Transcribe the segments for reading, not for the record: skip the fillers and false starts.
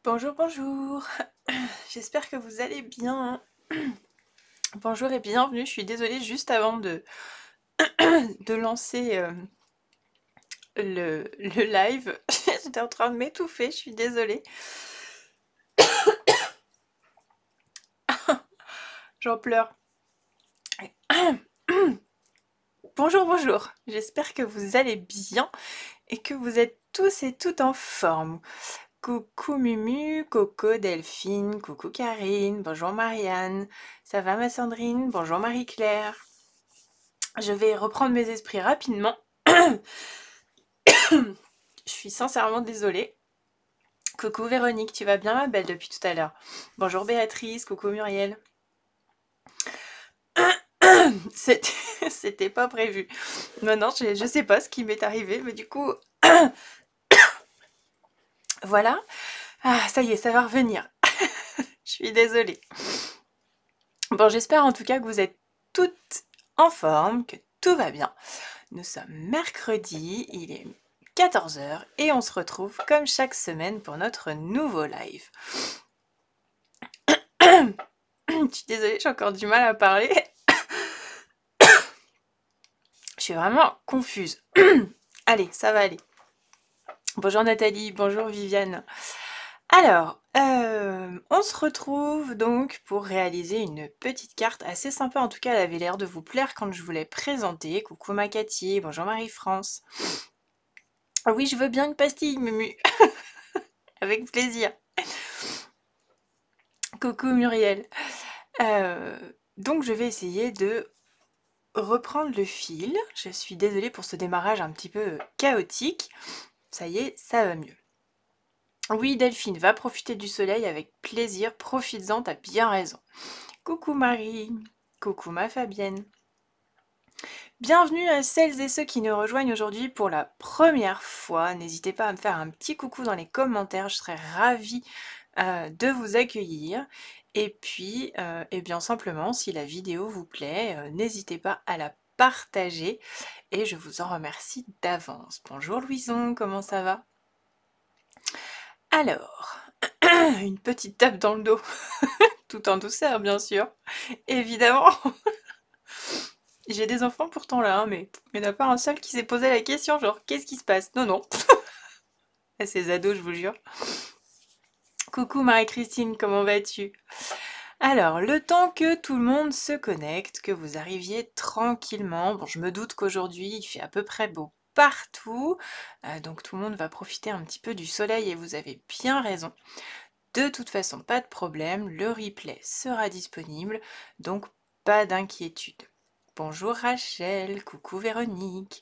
Bonjour, bonjour. J'espère que vous allez bien. Bonjour et bienvenue. Je suis désolée juste avant de lancer le live. J'étais en train de m'étouffer, je suis désolée. J'en pleure. Bonjour, bonjour. J'espère que vous allez bien et que vous êtes tous et toutes en forme. Coucou Mumu, Coco, Delphine, coucou Karine, bonjour Marianne. Ça va ma Sandrine? Bonjour Marie-Claire. Je vais reprendre mes esprits rapidement. Je suis sincèrement désolée. Coucou Véronique, tu vas bien ma belle depuis tout à l'heure? Bonjour Béatrice, coucou Muriel. C'était pas prévu. Non, non, je sais pas ce qui m'est arrivé, mais du coup, voilà. Ah, ça y est, ça va revenir. Je suis désolée. Bon, j'espère en tout cas que vous êtes toutes en forme, que tout va bien. Nous sommes mercredi, il est 14 h et on se retrouve comme chaque semaine pour notre nouveau live. Je suis désolée, j'ai encore du mal à parler. Je suis vraiment confuse. Allez, ça va aller. Bonjour Nathalie, bonjour Viviane. Alors, on se retrouve donc pour réaliser une petite carte assez sympa. En tout cas, elle avait l'air de vous plaire quand je vous l'ai présentée. Coucou Macati, bonjour Marie-France. Ah oui, je veux bien une pastille, Mumu. Avec plaisir. Coucou Muriel. Donc, je vais essayer de reprendre le fil. Je suis désolée pour ce démarrage un petit peu chaotique. Ça y est, ça va mieux. Oui, Delphine, va profiter du soleil avec plaisir, profites-en, t'as bien raison. Coucou Marie, coucou ma Fabienne. Bienvenue à celles et ceux qui nous rejoignent aujourd'hui pour la première fois. N'hésitez pas à me faire un petit coucou dans les commentaires, je serais ravie de vous accueillir. Et puis, eh bien simplement, si la vidéo vous plaît, n'hésitez pas à la partager et je vous en remercie d'avance. Bonjour Louison, comment ça va? Alors, une petite tape dans le dos, tout en douceur bien sûr, évidemment. J'ai des enfants pourtant là, hein, mais il n'y en a pas un seul qui s'est posé la question genre qu'est-ce qui se passe? Non, non. Ces ados, je vous jure. Coucou Marie-Christine, comment vas-tu? Alors, le temps que tout le monde se connecte, que vous arriviez tranquillement, bon je me doute qu'aujourd'hui il fait à peu près beau partout, donc tout le monde va profiter un petit peu du soleil et vous avez bien raison. De toute façon, pas de problème, le replay sera disponible, donc pas d'inquiétude. Bonjour Rachel, coucou Véronique.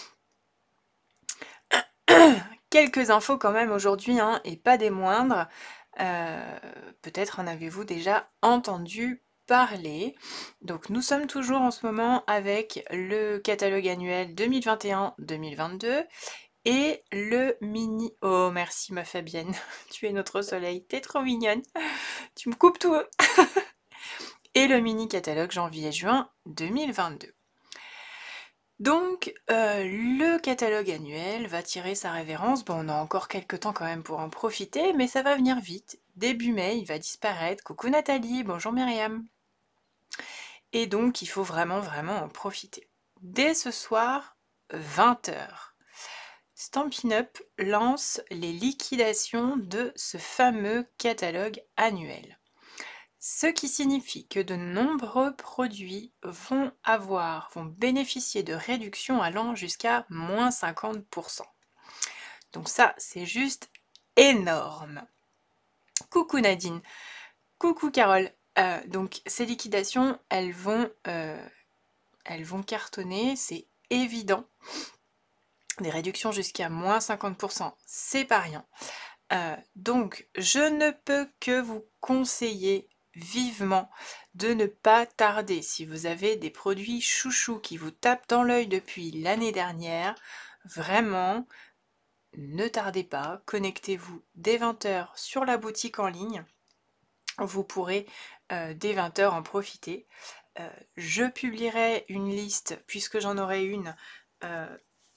Quelques infos quand même aujourd'hui, hein, et pas des moindres. Peut-être en avez-vous déjà entendu parler. Donc nous sommes toujours en ce moment avec le catalogue annuel 2021-2022 et le mini... Oh merci ma Fabienne, tu es notre soleil, t'es trop mignonne, tu me coupes tout. Et le mini catalogue janvier-juin 2022. Donc, le catalogue annuel va tirer sa révérence. Bon, on a encore quelques temps quand même pour en profiter, mais ça va venir vite. Début mai, il va disparaître. Coucou Nathalie, bonjour Myriam. Et donc, il faut vraiment, vraiment en profiter. Dès ce soir, 20 h, Stampin' Up lance les liquidations de ce fameux catalogue annuel. Ce qui signifie que de nombreux produits vont bénéficier de réductions allant jusqu'à moins 50%. Donc ça, c'est juste énorme. Coucou Nadine, coucou Carole. Donc ces liquidations, elles vont cartonner, c'est évident. Des réductions jusqu'à moins 50%, c'est pas rien. Donc je ne peux que vous conseiller vivement de ne pas tarder. Si vous avez des produits chouchous qui vous tapent dans l'œil depuis l'année dernière, vraiment, ne tardez pas, connectez-vous dès 20 h sur la boutique en ligne. Vous pourrez dès 20 h en profiter. Je publierai une liste, puisque j'en aurai une,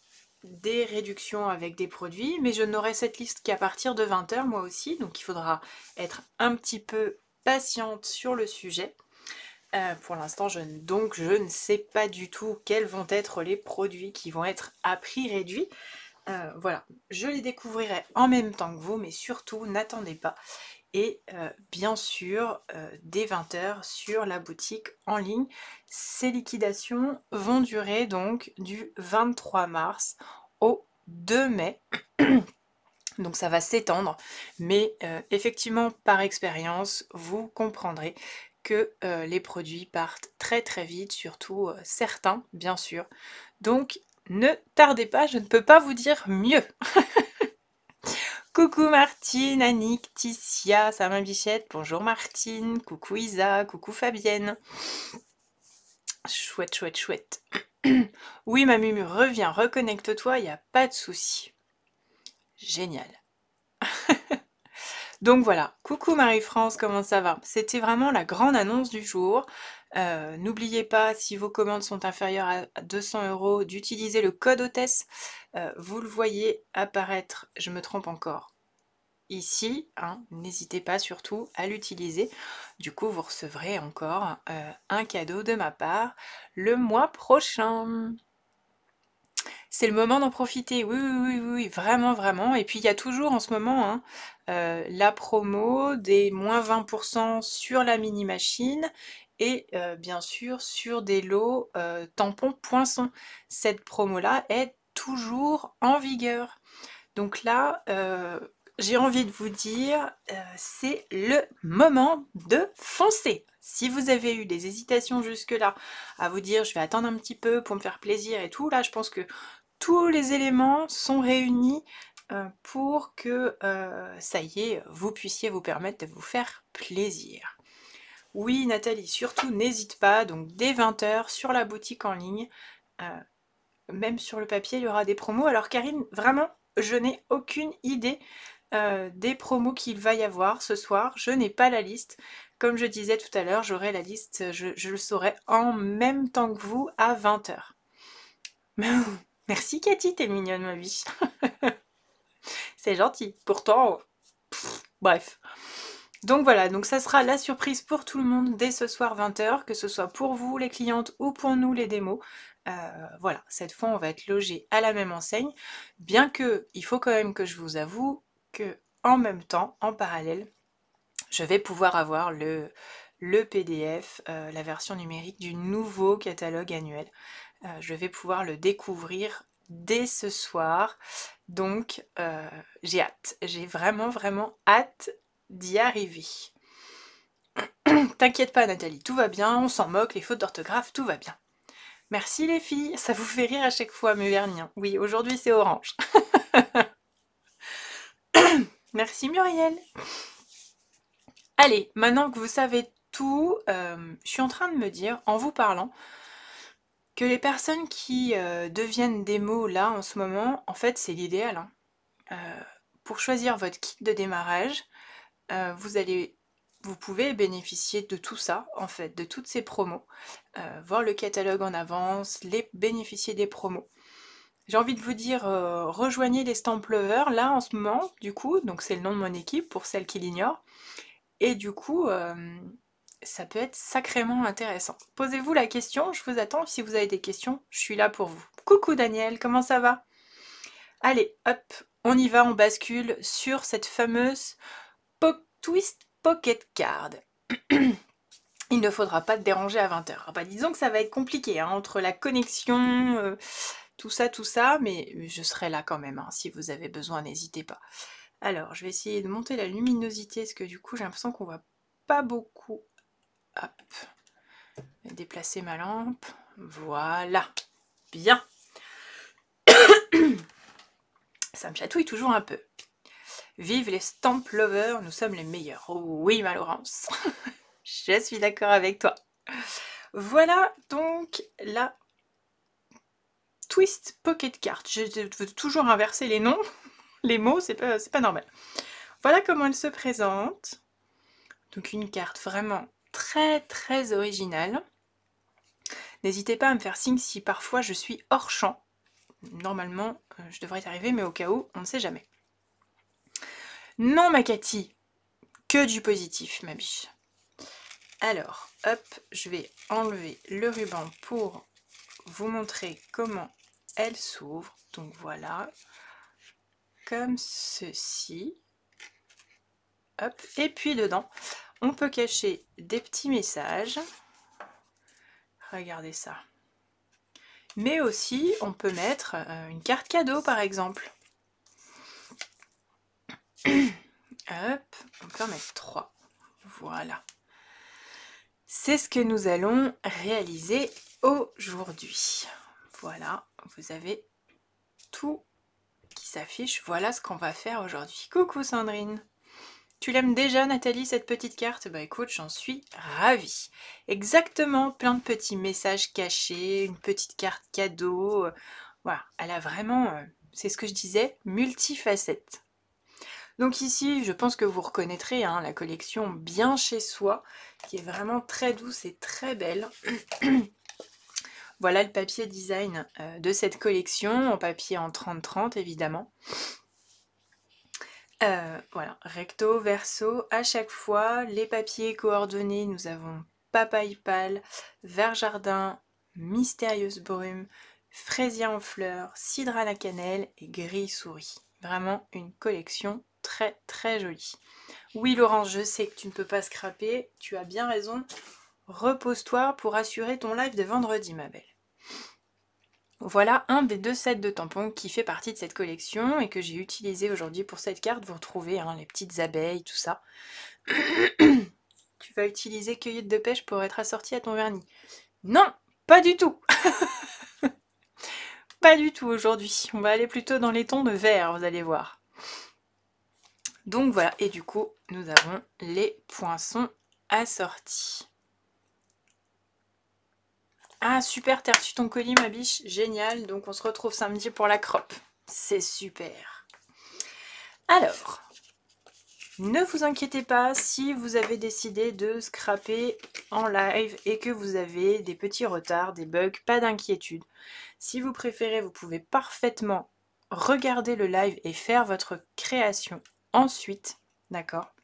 des réductions avec des produits, mais je n'aurai cette liste qu'à partir de 20 h moi aussi, donc il faudra être un petit peu patiente sur le sujet. Pour l'instant, je ne sais pas du tout quels vont être les produits qui vont être à prix réduit. Voilà, je les découvrirai en même temps que vous, mais surtout n'attendez pas. Et bien sûr, dès 20 h sur la boutique en ligne. Ces liquidations vont durer donc du 23 mars au 2 mai. Donc ça va s'étendre, mais effectivement, par expérience, vous comprendrez que les produits partent très très vite, surtout certains, bien sûr. Donc ne tardez pas, je ne peux pas vous dire mieux. Coucou Martine, Annick, Ticia, sa main bichette, bonjour Martine, coucou Isa, coucou Fabienne. Chouette, chouette, chouette. Oui, ma Mumu, reviens, reconnecte-toi, il n'y a pas de souci. Génial. Donc voilà, coucou Marie-France, comment ça va? C'était vraiment la grande annonce du jour. N'oubliez pas, si vos commandes sont inférieures à 200 € d'utiliser le code hôtesse. Vous le voyez apparaître, je me trompe encore, ici, hein, n'hésitez pas surtout à l'utiliser. Du coup, vous recevrez encore un cadeau de ma part le mois prochain. C'est le moment d'en profiter, oui, oui, oui, oui, vraiment, vraiment. Et puis il y a toujours en ce moment hein, la promo des moins 20% sur la mini machine et bien sûr sur des lots tampons poinçons. Cette promo-là est toujours en vigueur. Donc là, j'ai envie de vous dire, c'est le moment de foncer. Si vous avez eu des hésitations jusque-là à vous dire je vais attendre un petit peu pour me faire plaisir et tout, là je pense que tous les éléments sont réunis pour que ça y est, vous puissiez vous permettre de vous faire plaisir. Oui Nathalie, surtout n'hésite pas, donc dès 20 h sur la boutique en ligne, même sur le papier il y aura des promos. Alors Karine, vraiment, je n'ai aucune idée des promos qu'il va y avoir ce soir, je n'ai pas la liste. Comme je disais tout à l'heure, j'aurai la liste, je le saurai en même temps que vous à 20 h. Merci Cathy, t'es mignonne ma biche. C'est gentil. Pourtant, bref. Donc voilà, donc ça sera la surprise pour tout le monde dès ce soir 20 h, que ce soit pour vous les clientes ou pour nous les démos. Voilà, cette fois on va être logé à la même enseigne, bien que il faut quand même que je vous avoue que en même temps, en parallèle, je vais pouvoir avoir le PDF, la version numérique du nouveau catalogue annuel. Je vais pouvoir le découvrir dès ce soir. Donc j'ai hâte, j'ai vraiment vraiment hâte d'y arriver. T'inquiète pas Nathalie, tout va bien, on s'en moque, les fautes d'orthographe, tout va bien. Merci les filles, ça vous fait rire à chaque fois mes vernis. Oui, aujourd'hui c'est orange. Merci Muriel. Allez, maintenant que vous savez tout, je suis en train de me dire, en vous parlant, que les personnes qui deviennent démo là en ce moment, en fait c'est l'idéal. Hein. Pour choisir votre kit de démarrage, vous pouvez bénéficier de tout ça, en fait, de toutes ces promos, voir le catalogue en avance, bénéficier des promos. J'ai envie de vous dire, rejoignez les Stamp Lovers là en ce moment, du coup, donc c'est le nom de mon équipe pour celles qui l'ignorent, et du coup, ça peut être sacrément intéressant. Posez-vous la question, je vous attends, si vous avez des questions, je suis là pour vous. Coucou Daniel, comment ça va? Allez, hop, on y va, on bascule sur cette fameuse Twist Pocket Card. Il ne faudra pas te déranger à 20 h. Ah bah, disons que ça va être compliqué hein, entre la connexion, tout ça, mais je serai là quand même. Hein, si vous avez besoin, n'hésitez pas. Alors, je vais essayer de monter la luminosité, parce que du coup, j'ai l'impression qu'on voit pas beaucoup. Hop. Je vais déplacer ma lampe. Voilà. Bien. Ça me chatouille toujours un peu. Vive les Stamp Lovers, nous sommes les meilleurs. Oh, oui, ma Laurence. Je suis d'accord avec toi. Voilà donc la Twist Pocket Card. Je veux toujours inverser les noms, les mots, c'est pas normal. Voilà comment elle se présente. Donc une carte vraiment très très originale. N'hésitez pas à me faire signe si parfois je suis hors champ. normalement, je devrais y arriver, mais au cas où, on ne sait jamais. Non, ma Cathy, que du positif, ma biche. Alors, hop, je vais enlever le ruban pour vous montrer comment elle s'ouvre. Donc voilà, comme ceci. Hop, et puis dedans, on peut cacher des petits messages. Regardez ça. Mais aussi, on peut mettre une carte cadeau, par exemple. Hop, on peut en mettre 3. Voilà. C'est ce que nous allons réaliser aujourd'hui. Voilà, vous avez tout qui s'affiche. Voilà ce qu'on va faire aujourd'hui. Coucou Sandrine. Tu l'aimes déjà, Nathalie, cette petite carte? Bah écoute, j'en suis ravie. Exactement, plein de petits messages cachés, une petite carte cadeau. Voilà, elle a vraiment, c'est ce que je disais, multifacette. Donc ici, je pense que vous reconnaîtrez hein, la collection Bien chez soi, qui est vraiment très douce et très belle. Voilà le papier design de cette collection, en papier en 30-30 évidemment. Voilà, recto, verso, à chaque fois, les papiers coordonnés, nous avons papaye pâle, vert jardin, mystérieuse brume, fraisier en fleurs, cidre à la cannelle et gris souris. Vraiment une collection très très jolie. Oui Laurence, je sais que tu ne peux pas scraper, tu as bien raison. Repose-toi pour assurer ton live de vendredi, ma belle. Voilà un des 2 sets de tampons qui fait partie de cette collection et que j'ai utilisé aujourd'hui pour cette carte. Vous retrouvez hein, les petites abeilles, tout ça. Tu vas utiliser cueillette de pêche pour être assortie à ton vernis. Non, pas du tout. Pas du tout aujourd'hui. On va aller plutôt dans les tons de vert, vous allez voir. Donc voilà, et du coup, nous avons les poinçons assortis. Ah super, t'as reçu ton colis ma biche, génial, donc on se retrouve samedi pour la crop. C'est super. Alors, ne vous inquiétez pas si vous avez décidé de scraper en live et que vous avez des petits retards, des bugs, pas d'inquiétude. Si vous préférez, vous pouvez parfaitement regarder le live et faire votre création ensuite, d'accord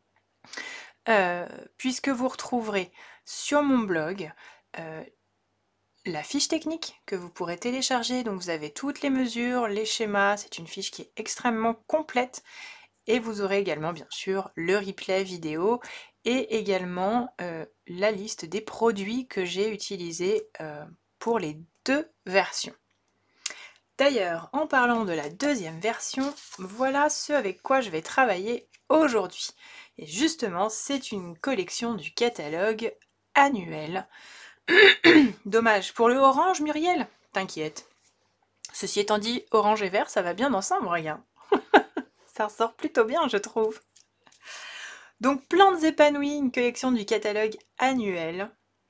puisque vous retrouverez sur mon blog la fiche technique que vous pourrez télécharger, donc vous avez toutes les mesures, les schémas, c'est une fiche qui est extrêmement complète et vous aurez également bien sûr le replay vidéo et également la liste des produits que j'ai utilisés pour les 2 versions. D'ailleurs, en parlant de la 2e version, voilà ce avec quoi je vais travailler aujourd'hui. Et justement, c'est une collection du catalogue annuel. Dommage, pour le orange, Muriel, t'inquiète. Ceci étant dit, orange et vert, ça va bien ensemble, regarde. Ça ressort plutôt bien, je trouve. Donc, plantes épanouies, une collection du catalogue annuel.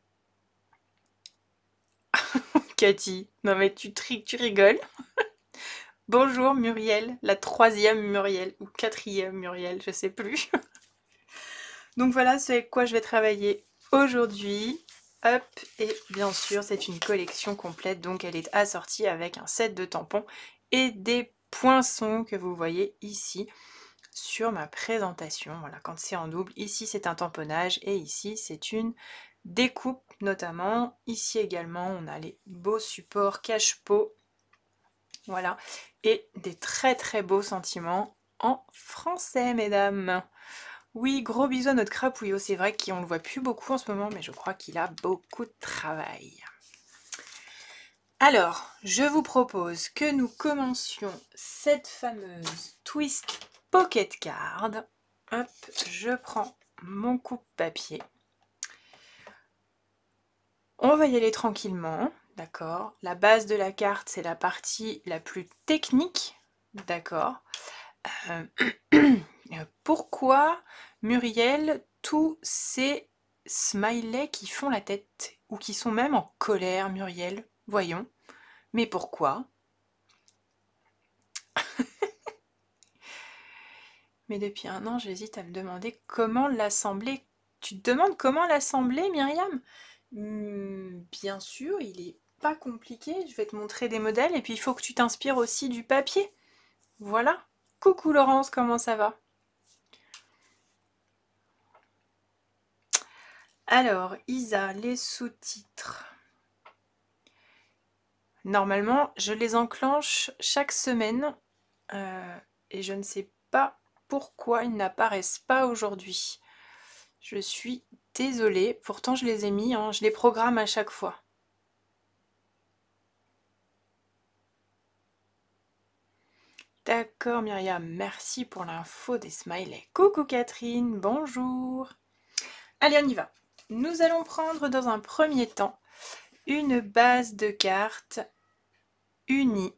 Cathy, non mais tu rigoles. Bonjour Muriel, la 3e Muriel, ou 4e Muriel, je sais plus. Donc voilà ce avec quoi je vais travailler aujourd'hui. Hop, et bien sûr c'est une collection complète, donc elle est assortie avec un set de tampons et des poinçons que vous voyez ici sur ma présentation. Voilà, quand c'est en double, ici c'est un tamponnage et ici c'est une découpe notamment. Ici également on a les beaux supports cache-pot. Voilà, et des très très beaux sentiments en français, mesdames. Oui, gros bisous à notre crapouillot, c'est vrai qu'on le voit plus beaucoup en ce moment, mais je crois qu'il a beaucoup de travail. Alors, je vous propose que nous commencions cette fameuse Twist Pocket Card. Hop, je prends mon coupe-papier. On va y aller tranquillement, d'accord. La base de la carte, c'est la partie la plus technique, d'accord. Pourquoi, Muriel, tous ces smileys qui font la tête, ou qui sont même en colère, Muriel? Voyons. Mais pourquoi? Mais depuis un an, j'hésite à me demander comment l'assembler. Tu te demandes comment l'assembler, Myriam? Bien sûr, il est pas compliqué. Je vais te montrer des modèles et puis il faut que tu t'inspires aussi du papier. Voilà. Coucou Laurence, comment ça va? Alors, Isa, les sous-titres. Normalement, je les enclenche chaque semaine et je ne sais pas pourquoi ils n'apparaissent pas aujourd'hui. Je suis désolée, pourtant je les ai mis, hein, je les programme à chaque fois. D'accord Myriam, merci pour l'info des smileys. Coucou Catherine, bonjour. Allez, on y va. Nous allons prendre dans un premier temps une base de cartes unie.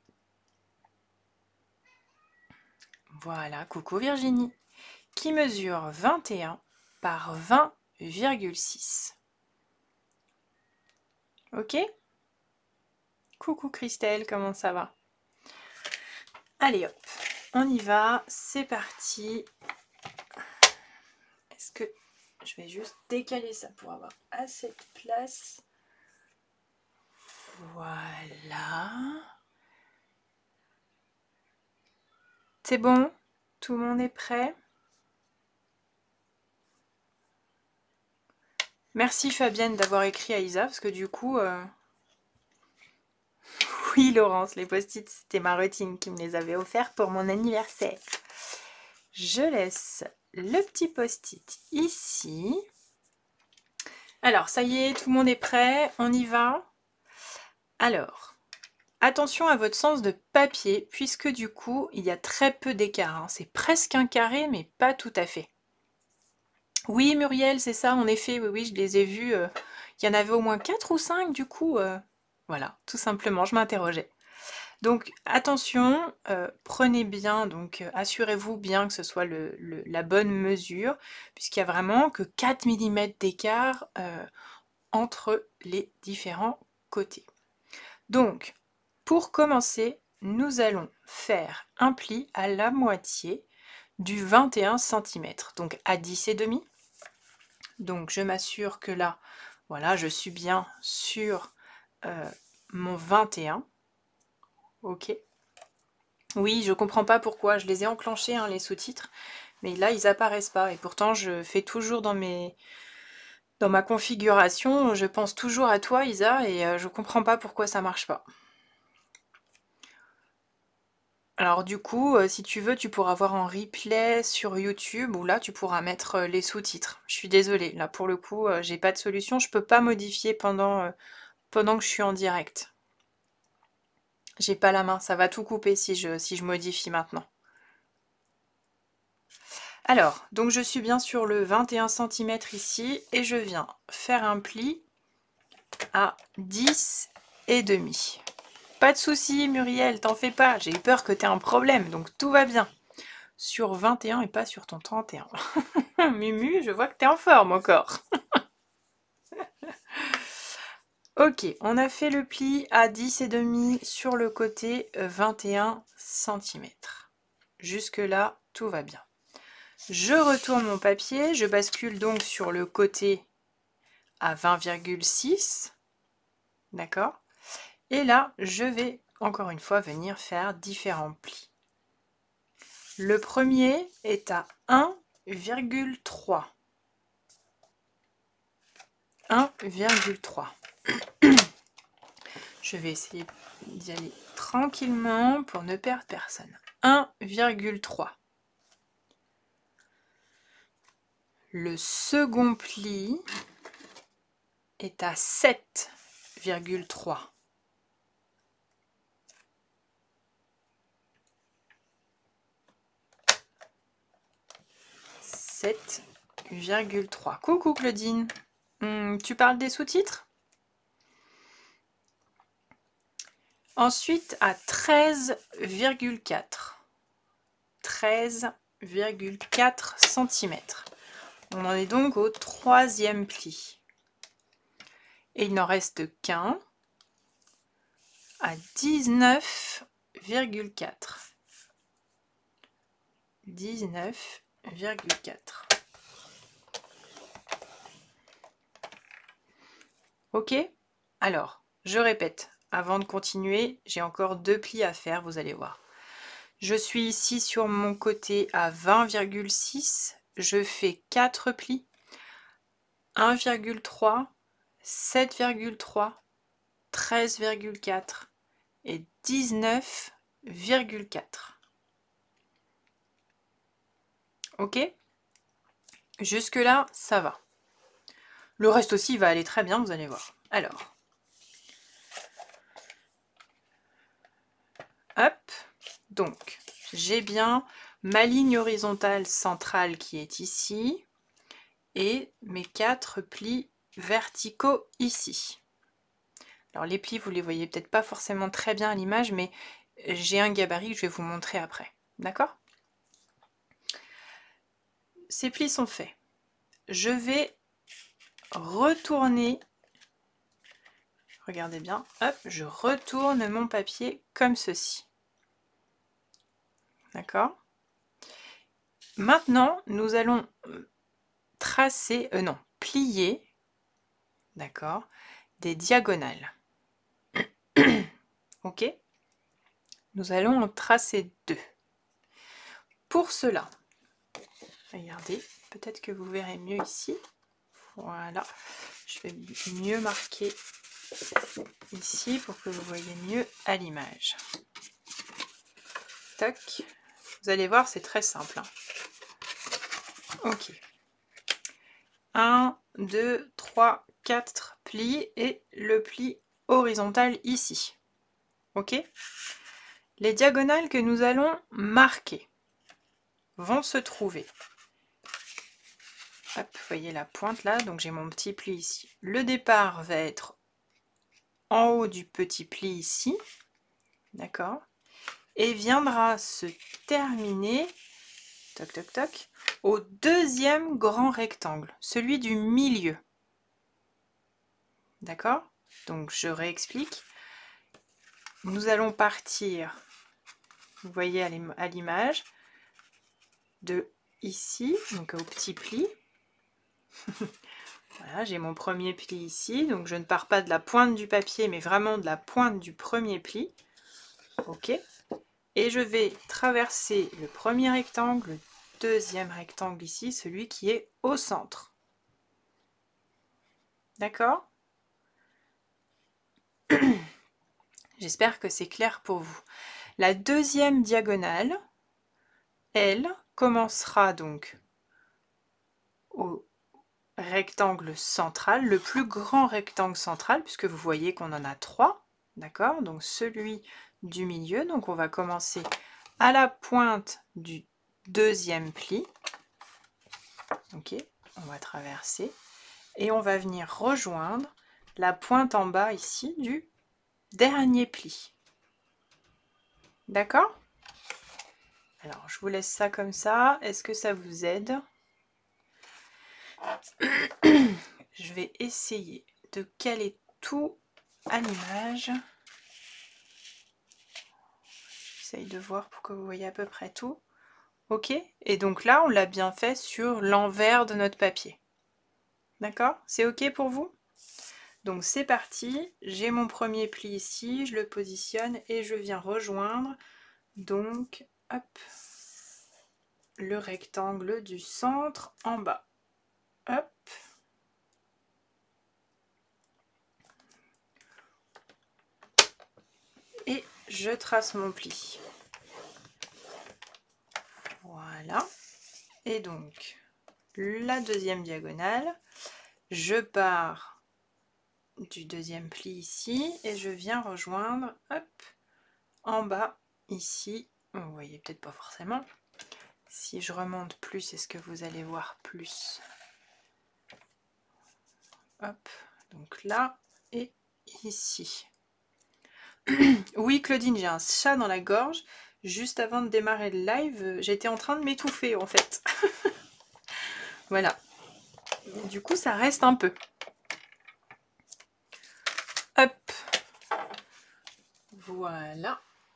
Voilà, coucou Virginie, qui mesure 21 par 20,6. Ok? Coucou Christelle, comment ça va? Allez hop, on y va, c'est parti. Est-ce que je vais juste décaler ça pour avoir assez de place? Voilà. C'est bon? Tout le monde est prêt? Merci Fabienne d'avoir écrit à Isa, parce que du coup... Oui Laurence, les post-it, c'était ma routine qui me les avait offerts pour mon anniversaire. Je laisse le petit post-it ici. Alors, ça y est, tout le monde est prêt, on y va. Alors, attention à votre sens de papier, puisque du coup, il y a très peu d'écart. Hein. C'est presque un carré, mais pas tout à fait. Oui, Muriel, c'est ça, en effet, oui, je les ai vus. Il y en avait au moins 4 ou 5, du coup. Voilà, tout simplement, je m'interrogeais. Donc, attention, prenez bien, donc assurez-vous bien que ce soit la bonne mesure, puisqu'il n'y a vraiment que 4 mm d'écart entre les différents côtés. Donc, pour commencer, nous allons faire un pli à la moitié du 21 cm, donc à 10,5. Donc je m'assure que là, voilà, je suis bien sur mon 21. Ok. Oui, je comprends pas pourquoi, je les ai enclenchés, hein, les sous-titres, mais là, ils apparaissent pas. Et pourtant, je fais toujours dans ma configuration, je pense toujours à toi, Isa, et je comprends pas pourquoi ça marche pas. Alors du coup, si tu veux, tu pourras voir en replay sur YouTube, où là, tu pourras mettre les sous-titres. Je suis désolée, là, pour le coup, j'ai pas de solution, je peux pas modifier pendant que je suis en direct. J'ai pas la main, ça va tout couper si je modifie maintenant. Alors, donc je suis bien sur le 21 cm ici, et je viens faire un pli à 10,5. Pas de souci, Muriel, t'en fais pas, j'ai eu peur que tu aies un problème, donc tout va bien. Sur 21 et pas sur ton 31. Mumu, je vois que t'es en forme encore. Ok, on a fait le pli à 10,5 sur le côté 21 cm. Jusque là, tout va bien. Je retourne mon papier, je bascule donc sur le côté à 20,6. D'accord? Et là, je vais encore une fois venir faire différents plis. Le premier est à 1,3. 1,3. Je vais essayer d'y aller tranquillement pour ne perdre personne. 1,3. Le second pli est à 7,3. 7,3. Coucou Claudine. Tu parles des sous-titres? Ensuite à 13,4. 13,4 cm. On en est donc au troisième pli. Et il n'en reste qu'un à 19,4. 19,4. Ok? Alors, je répète, avant de continuer, j'ai encore 2 plis à faire, vous allez voir. Je suis ici sur mon côté à 20,6, je fais 4 plis, 1,3, 7,3, 13,4 et 19,4. Ok? Jusque là, ça va. Le reste aussi va aller très bien, vous allez voir. Alors, hop, donc j'ai bien ma ligne horizontale centrale qui est ici et mes 4 plis verticaux ici. Alors les plis, vous les voyez peut-être pas forcément très bien à l'image, mais j'ai un gabarit que je vais vous montrer après. D'accord? Ces plis sont faits. Je vais retourner, regardez bien, hop, je retourne mon papier comme ceci. D'accord? Maintenant, nous allons tracer, plier, d'accord, des diagonales. Ok? Nous allons en tracer 2. Pour cela, regardez, peut-être que vous verrez mieux ici. Voilà, je vais mieux marquer ici pour que vous voyez mieux à l'image. Tac. Vous allez voir, c'est très simple. Hein. Ok. 1, 2, 3, 4 plis et le pli horizontal ici. Ok? Les diagonales que nous allons marquer vont se trouver. Hop, vous voyez la pointe là, donc j'ai mon petit pli ici. Le départ va être en haut du petit pli ici, d'accord? Et viendra se terminer, toc toc toc, au deuxième grand rectangle, celui du milieu. D'accord? Donc je réexplique. Nous allons partir, vous voyez à l'image, de ici, donc au petit pli. Voilà, j'ai mon premier pli ici, donc je ne pars pas de la pointe du papier, mais vraiment de la pointe du premier pli. Ok. Et je vais traverser le premier rectangle, le deuxième rectangle ici, celui qui est au centre. D'accord? J'espère que c'est clair pour vous. La deuxième diagonale, elle, commencera donc au rectangle central, le plus grand rectangle central, puisque vous voyez qu'on en a 3, d'accord? Donc celui du milieu, donc on va commencer à la pointe du deuxième pli, ok, on va traverser, et on va venir rejoindre la pointe en bas ici du dernier pli, d'accord? Alors je vous laisse ça comme ça, est-ce que ça vous aide? Je vais essayer de caler tout à l'image. J'essaye de voir pour que vous voyez à peu près tout. Ok? Et donc là, on l'a bien fait sur l'envers de notre papier. D'accord? C'est ok pour vous? Donc c'est parti. J'ai mon premier pli ici, je le positionne et je viens rejoindre donc hop, le rectangle du centre en bas. Hop. Et je trace mon pli. Voilà. Et donc, la deuxième diagonale, je pars du deuxième pli ici et je viens rejoindre, hop, en bas, ici. Vous voyez peut-être pas forcément. Si je remonte plus, est-ce que vous allez voir plus? Hop, donc là et ici. Oui, Claudine, j'ai un chat dans la gorge. Juste avant de démarrer le live, j'étais en train de m'étouffer en fait. Voilà. Du coup, ça reste un peu. Hop. Voilà.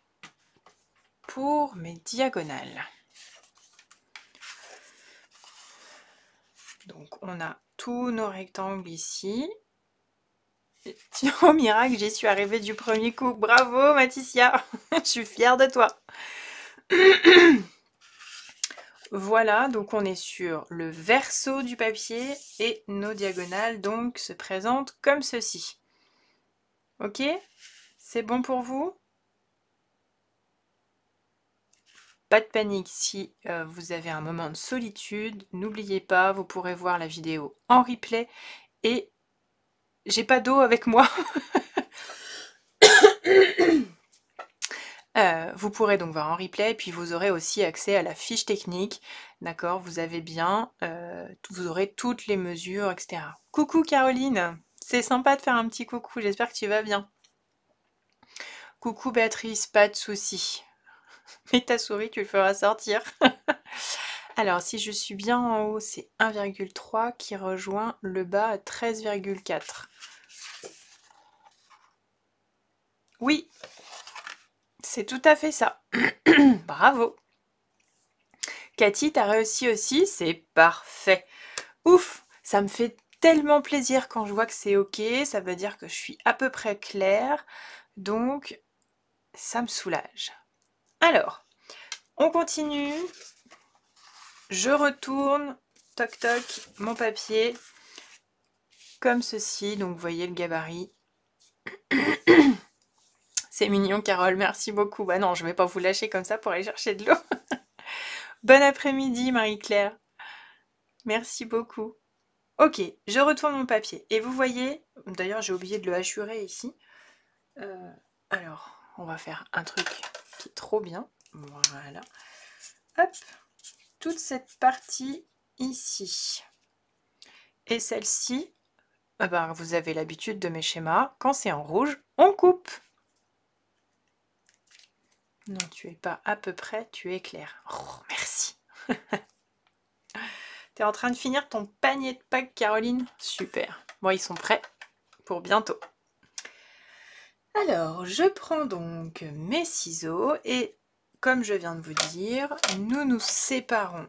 Pour mes diagonales. Donc, on a tous nos rectangles ici. Au miracle, j'y suis arrivée du premier coup. Bravo, Mathisia. Je suis fière de toi. Voilà, donc on est sur le verso du papier et nos diagonales donc se présentent comme ceci. Ok? C'est bon pour vous? Pas de panique si vous avez un moment de solitude, n'oubliez pas, vous pourrez voir la vidéo en replay et j'ai pas d'eau avec moi. Vous pourrez donc voir en replay, puis vous aurez aussi accès à la fiche technique, d'accord? Vous avez bien, vous aurez toutes les mesures, etc. Coucou Caroline, c'est sympa de faire un petit coucou, j'espère que tu vas bien. Coucou Béatrice, pas de souci. Mais ta souris, tu le feras sortir. Alors, si je suis bien en haut, c'est 1,3 qui rejoint le bas à 13,4. Oui, c'est tout à fait ça. Bravo. Cathy, t'as réussi aussi, c'est parfait. Ouf, ça me fait tellement plaisir quand je vois que c'est ok, ça veut dire que je suis à peu près claire, donc ça me soulage. Alors, on continue. Je retourne, toc toc, mon papier, comme ceci, donc vous voyez le gabarit. C'est mignon Carole, merci beaucoup. Bah non, je vais pas vous lâcher comme ça pour aller chercher de l'eau. Bon après-midi Marie-Claire. Merci beaucoup. Ok, je retourne mon papier. Et vous voyez, d'ailleurs j'ai oublié de le hachurer ici. Alors, on va faire un truc qui est trop bien. Voilà. Hop, toute cette partie ici. Et celle-ci, ah ben, vous avez l'habitude de mes schémas. Quand c'est en rouge, on coupe. Non, tu es pas à peu près, tu es clair. Oh, merci. T'es en train de finir ton panier de Pâques, Caroline? Super. Bon, ils sont prêts pour bientôt. Alors, je prends donc mes ciseaux et comme je viens de vous dire, nous nous séparons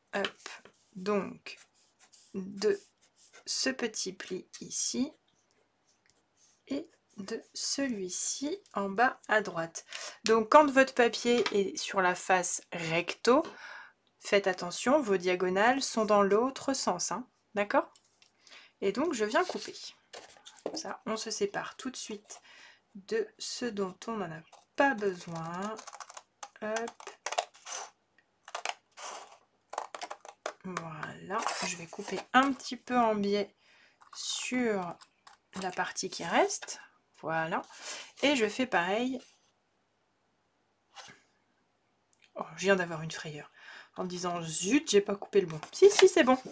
donc de ce petit pli ici et de celui-ci en bas à droite. Donc quand votre papier est sur la face recto, faites attention, vos diagonales sont dans l'autre sens, hein, d'accord? Et donc je viens couper. Comme ça, on se sépare tout de suite de ce dont on n'en a pas besoin. Hop. Voilà, je vais couper un petit peu en biais sur la partie qui reste. Voilà. Et je fais pareil. Oh, je viens d'avoir une frayeur. En me disant, zut, j'ai pas coupé le bon. Si, si, c'est bon.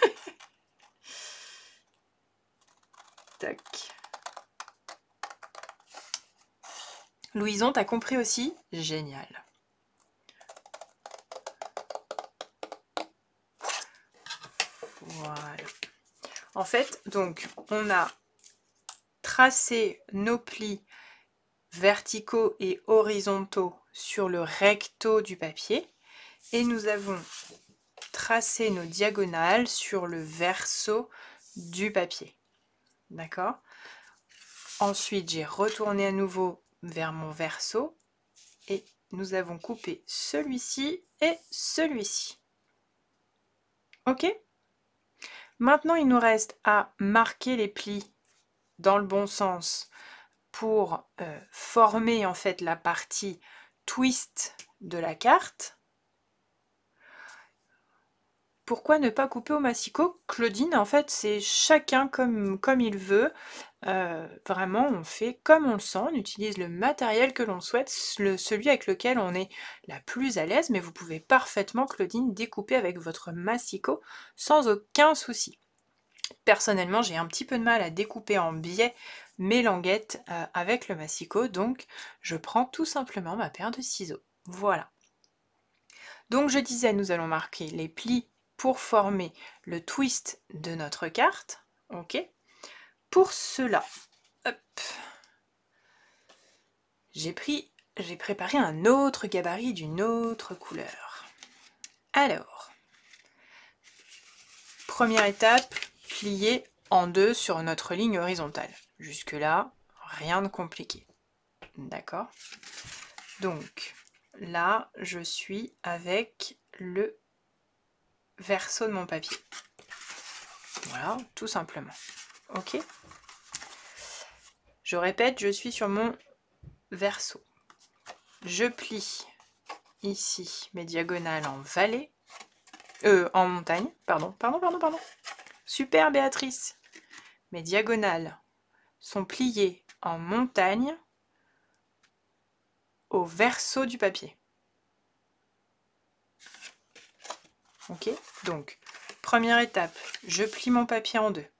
Tac. Louison, t'as compris aussi? Génial. Voilà. En fait, donc, on a tracé nos plis verticaux et horizontaux sur le recto du papier et nous avons tracé nos diagonales sur le verso du papier. D'accord? Ensuite, j'ai retourné à nouveau vers mon verso et nous avons coupé celui-ci et celui-ci. Ok? Maintenant, il nous reste à marquer les plis dans le bon sens pour former en fait la partie twist de la carte. Pourquoi ne pas couper au massicot? Claudine, en fait, c'est chacun comme il veut. Vraiment, on fait comme on le sent, on utilise le matériel que l'on souhaite, celui avec lequel on est la plus à l'aise, mais vous pouvez parfaitement, Claudine, découper avec votre massicot sans aucun souci. Personnellement, j'ai un petit peu de mal à découper en biais mes languettes avec le massicot, donc je prends tout simplement ma paire de ciseaux. Voilà. Donc je disais, nous allons marquer les plis pour former le twist de notre carte. Ok. Pour cela, j'ai préparé un autre gabarit d'une autre couleur. Alors, première étape, plier en deux sur notre ligne horizontale. Jusque-là, rien de compliqué. D'accord? Donc, là, je suis avec le verso de mon papier. Voilà, tout simplement. Ok? Je répète, je suis sur mon verso. Je plie ici mes diagonales en vallée. En montagne. Pardon. Super, Béatrice. Mes diagonales sont pliées en montagne au verso du papier. Ok? Donc, première étape, je plie mon papier en deux.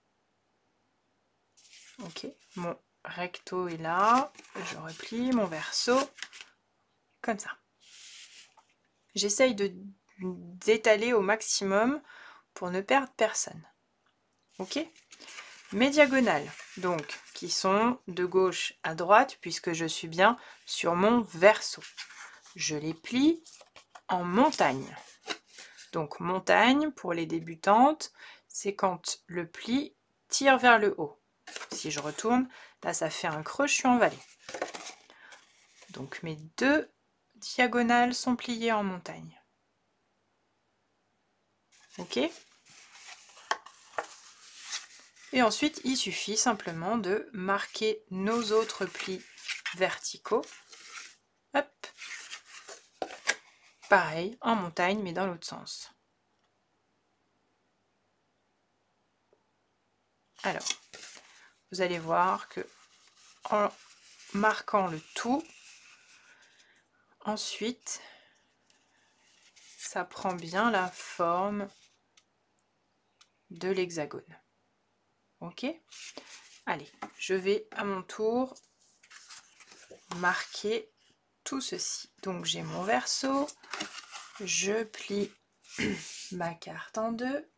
Ok? Mon recto est là. Je replie mon verso comme ça. J'essaye d'étaler au maximum pour ne perdre personne. Ok? Mes diagonales, donc, qui sont de gauche à droite, puisque je suis bien sur mon verso. Je les plie en montagne. Donc, montagne, pour les débutantes, c'est quand le pli tire vers le haut. Si je retourne, là, ça fait un creux, je suis en vallée. Donc, mes deux diagonales sont pliées en montagne. Ok? Et ensuite, il suffit simplement de marquer nos autres plis verticaux. Hop. Pareil, en montagne, mais dans l'autre sens. Alors, vous allez voir que en marquant le tout, ensuite, ça prend bien la forme de l'hexagone. Ok? Allez, je vais à mon tour marquer tout ceci. Donc j'ai mon verso, je plie ma carte en deux.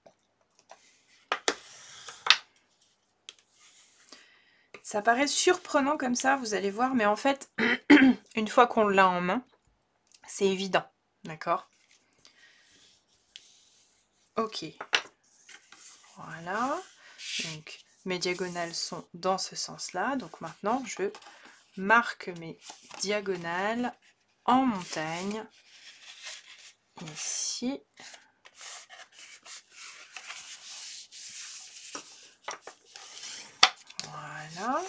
Ça paraît surprenant comme ça, vous allez voir, mais en fait, une fois qu'on l'a en main, c'est évident, d'accord? Ok, voilà, donc mes diagonales sont dans ce sens-là, donc maintenant je marque mes diagonales en montagne, ici. Voilà.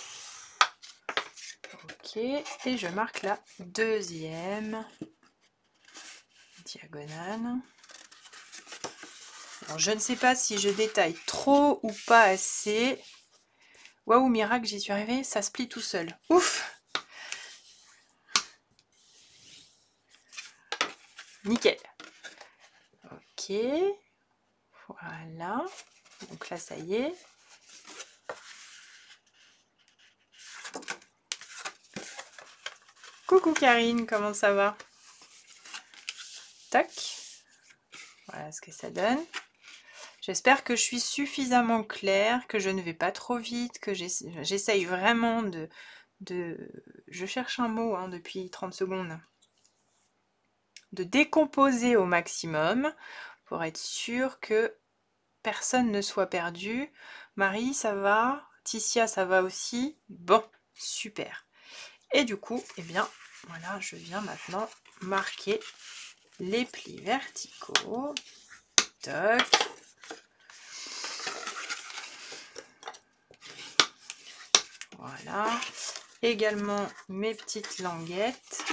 Ok, et je marque la deuxième diagonale. Alors, je ne sais pas si je détaille trop ou pas assez. Waouh, miracle, j'y suis arrivée, ça se plie tout seul. Ouf! Nickel. Ok, voilà. Donc là, ça y est. Coucou Karine, comment ça va? Tac. Voilà ce que ça donne. J'espère que je suis suffisamment claire, que je ne vais pas trop vite, que j'essaye vraiment de... Je cherche un mot depuis 30 secondes. De décomposer au maximum pour être sûr que personne ne soit perdu. Marie, ça va? Ticia, ça va aussi? Bon, super. Et du coup, eh bien, voilà, je viens maintenant marquer les plis verticaux. Toc. Voilà. Également mes petites languettes.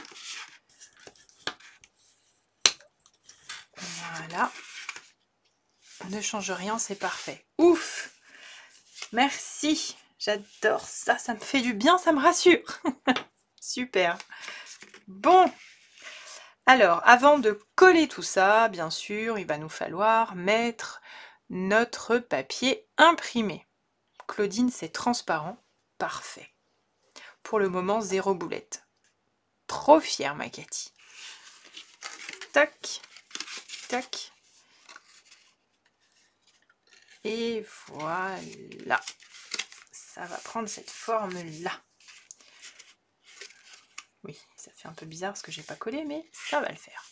Voilà. Ne change rien, c'est parfait. Ouf! Merci! J'adore ça, ça me fait du bien, ça me rassure. Super. Bon. Alors, avant de coller tout ça, bien sûr, il va nous falloir mettre notre papier imprimé. Claudine, c'est transparent. Parfait. Pour le moment, 0 boulette. Trop fière, ma Cathy. Tac, tac. Et voilà. Ça va prendre cette forme-là. Oui, ça fait un peu bizarre parce que j'ai pas collé, mais ça va le faire.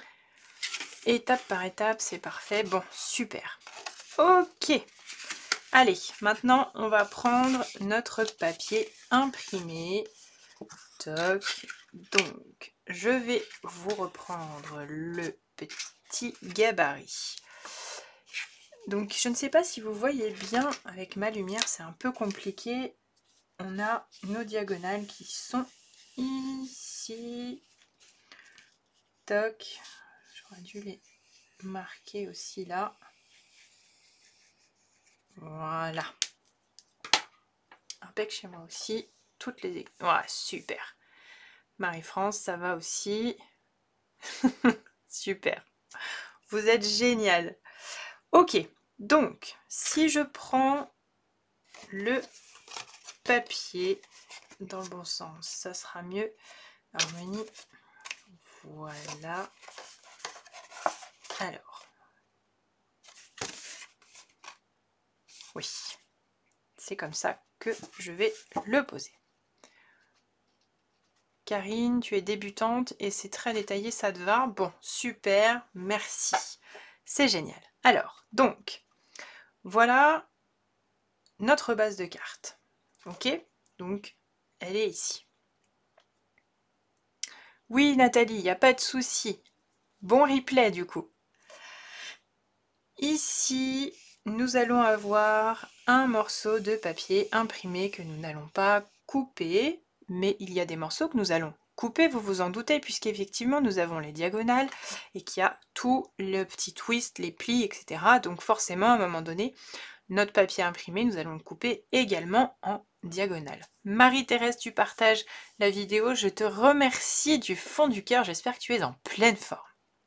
Étape par étape, c'est parfait. Bon, super. Ok. Allez, maintenant on va prendre notre papier imprimé. Toc. Donc, je vais vous reprendre le petit gabarit. Donc, je ne sais pas si vous voyez bien avec ma lumière, c'est un peu compliqué. On a nos diagonales qui sont ici. Toc. J'aurais dû les marquer aussi là. Voilà. Impec chez moi aussi. Toutes les... Voilà, super. Marie-France, ça va aussi. Super. Vous êtes génial. Ok, donc, si je prends le papier dans le bon sens, ça sera mieux. Harmonie. Voilà. Alors. Oui. C'est comme ça que je vais le poser. Karine, tu es débutante et c'est très détaillé, ça te va? Bon, super, merci. C'est génial. Alors, donc, voilà notre base de cartes. Ok? Donc, elle est ici. Oui, Nathalie, il n'y a pas de souci. Bon replay, du coup. Ici, nous allons avoir un morceau de papier imprimé que nous n'allons pas couper, mais il y a des morceaux que nous allons couper, vous vous en doutez, puisqu'effectivement nous avons les diagonales et qu'il y a tout le petit twist, les plis, etc. Donc forcément, à un moment donné, notre papier imprimé, nous allons le couper également en diagonale. Marie-Thérèse, tu partages la vidéo, je te remercie du fond du cœur, j'espère que tu es en pleine forme.